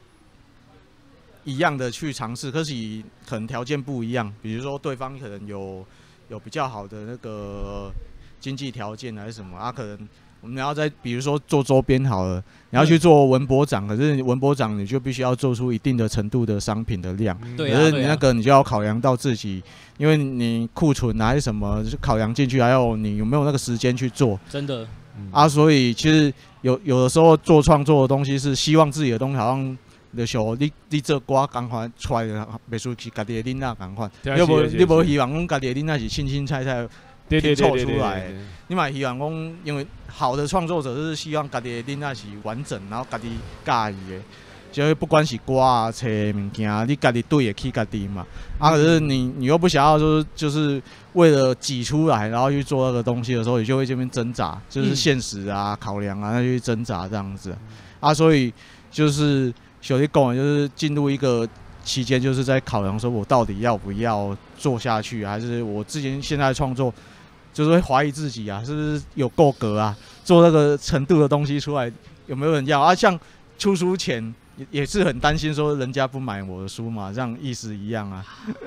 Speaker 3: 一样的去尝试，可是可能条件不一样，比如说对方可能有比较好的那个经济条件还是什么可能我们要在比如说做周边好了，你要去做文博奖，可是文博奖你就必须要做出一定的程度的商品的量，可是你那个你就要考量到自己，因为你库存还是什么就考量进去，还有你有没有那个时间去做，
Speaker 2: 真的
Speaker 3: 所以其实有的时候做创作的东西是希望自己的东西好像。就像你做歌同款出来，袂输去家己的囡仔同款。你无希望讲家己的囡仔是清清菜菜拼凑出来的。你嘛希望讲，因为好的创作者是希望家己的囡仔是完整，然后家己喜意的。就是不管是歌啊、册物件，你家己对得起家己嘛。可是你又不想要说，就是为了挤出来，然后去做那个东西的时候，你就会这边挣扎，就是现实啊、考量啊，那就去挣扎这样子。所以就是像你讲的，就是进入一个期间，就是在考量说我到底要不要做下去，还是我之前现在创作，就是会怀疑自己是不是有够格做那个程度的东西出来有没有人要像出书前也是很担心说人家不买我的书嘛，这样意思一样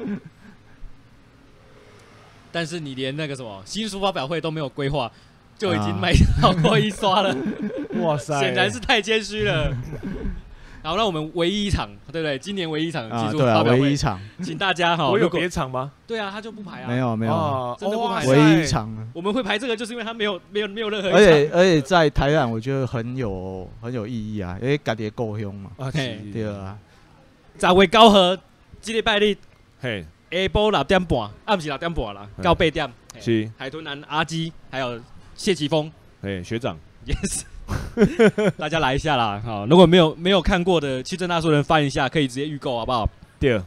Speaker 2: 但是你连那个什么新书发表会都没有规划，就已经卖超过1刷了，
Speaker 1: 哇塞，
Speaker 2: 显然是太谦虚了。好，那我们唯一一场，对不对？今年唯一一场技术发表会，
Speaker 3: 唯一一场，
Speaker 2: 请大家
Speaker 1: 我有别场吗？
Speaker 2: 对啊，他就不排
Speaker 3: 没有，
Speaker 2: 真的不排。
Speaker 3: 唯一一场，
Speaker 2: 我们会排这个，就是因为他没有任何一场。
Speaker 3: 而且在台湾，我觉得很有意义因为家己的故乡嘛。对啊。
Speaker 2: 10月9號，這禮拜日，
Speaker 1: 嘿，
Speaker 2: 下晡6點半，不是6點半啦，到8點。
Speaker 1: 是。
Speaker 2: 海豚男阿基，還有謝奇峰，
Speaker 1: 學長
Speaker 2: ，yes。大家来一下啦！好，如果没有看过的，去政大书人翻一下，可以直接预购，好不好？
Speaker 1: 对。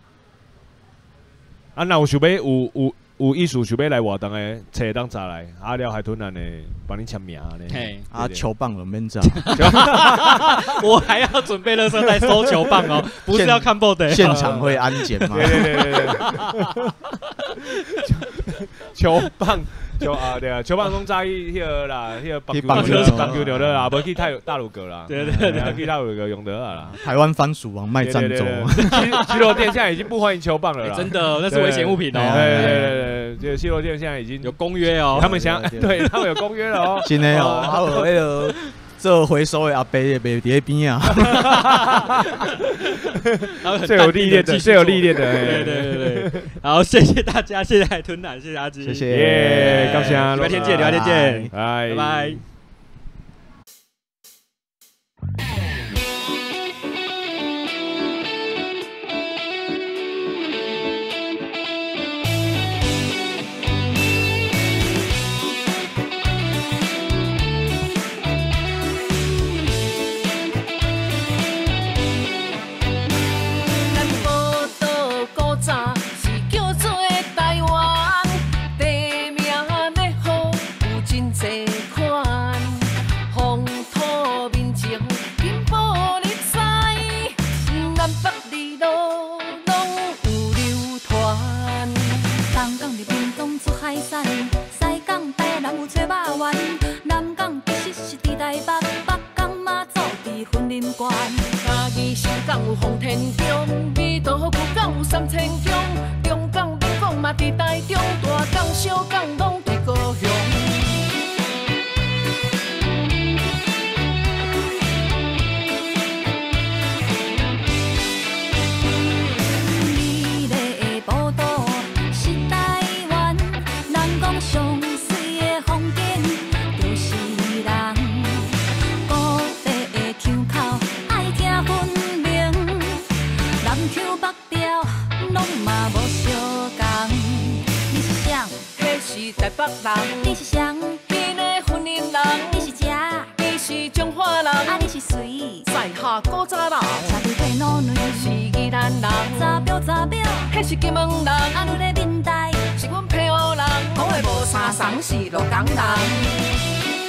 Speaker 1: 那有想要有艺术想要来活动的，册当查来，了海豚男的帮你签名呢。
Speaker 2: 嘿，
Speaker 3: 球棒了免找。
Speaker 2: 我还要准备垃圾袋收球棒哦，不是要看 body。
Speaker 3: 现场会安检吗？
Speaker 1: 对。球棒。对啊，球棒讲早起迄个啦，迄个棒球场啦，无去大鲁阁啦，
Speaker 2: 对，
Speaker 1: 去大鲁阁用得啦。
Speaker 3: 台湾番薯王卖赞助，
Speaker 1: 西罗店现在已经不欢迎球棒了啦，
Speaker 2: 真的，那是危险物品哦。
Speaker 1: 对，这个西罗店现在已经
Speaker 2: 有公约哦，
Speaker 1: 他们对他们有公约了哦。
Speaker 3: 真的哦，还有那个做回收的阿伯也袂伫边
Speaker 1: 最有历练的，
Speaker 2: 对。好，谢谢大家，谢谢海豚男，谢谢阿基，
Speaker 3: 谢谢，
Speaker 1: 感谢，
Speaker 2: 礼拜天见，
Speaker 1: 拜
Speaker 2: 拜。
Speaker 4: 有奉天宫，美岛古港有三千宫，中港、北港嘛伫台中，大港、小港拢伫高雄。美丽的宝岛是台湾，人讲上水的风景就是人。古地的腔口爱听分明，南腔北调拢嘛无相共。你想，迄是台
Speaker 6: 大古早人，
Speaker 7: 社会配努女
Speaker 6: 是宜兰人，
Speaker 7: 查表，
Speaker 6: 迄是金门人，
Speaker 7: 啊女的面带，
Speaker 6: 是阮配偶人，讲的无三双是鹿港人。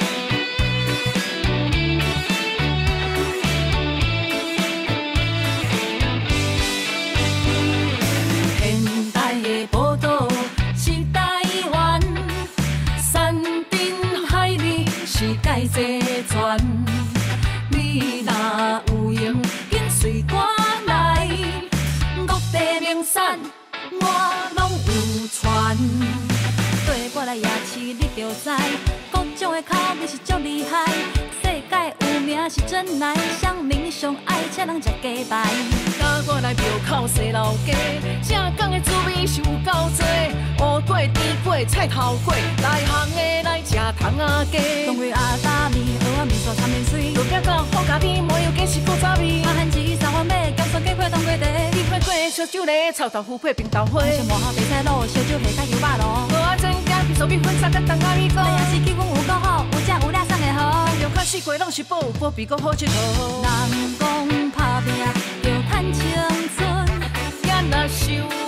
Speaker 6: 界西船，你若有闲，紧随我来。各地名产我拢有传。对我来夜市你着知，各种的口味是足厉害。世界有名是真来，乡民上爱请人食鸡排。甲我来庙口西老街，正港的滋味是有够多。乌粿、甜粿、菜头粿，内行的来食糖仔鸡。东回阿达面，蚵仔面线三面水。路边到好咖啡，麻油鸡是古早味。阿汉子三碗尾，姜蒜鸡块冬瓜茶。鸡块粿、烧酒嘞，臭豆腐配冰豆花。小麻花白菜卤，烧酒下加油巴咯。蚵仔煎饼、皮酥米粉沙甲冬瓜米糕。来夜市记阮有够好，有食有俩送的好。中较四季拢是宝，保庇阁好佚佗。人讲打拼要趁青春，也若想。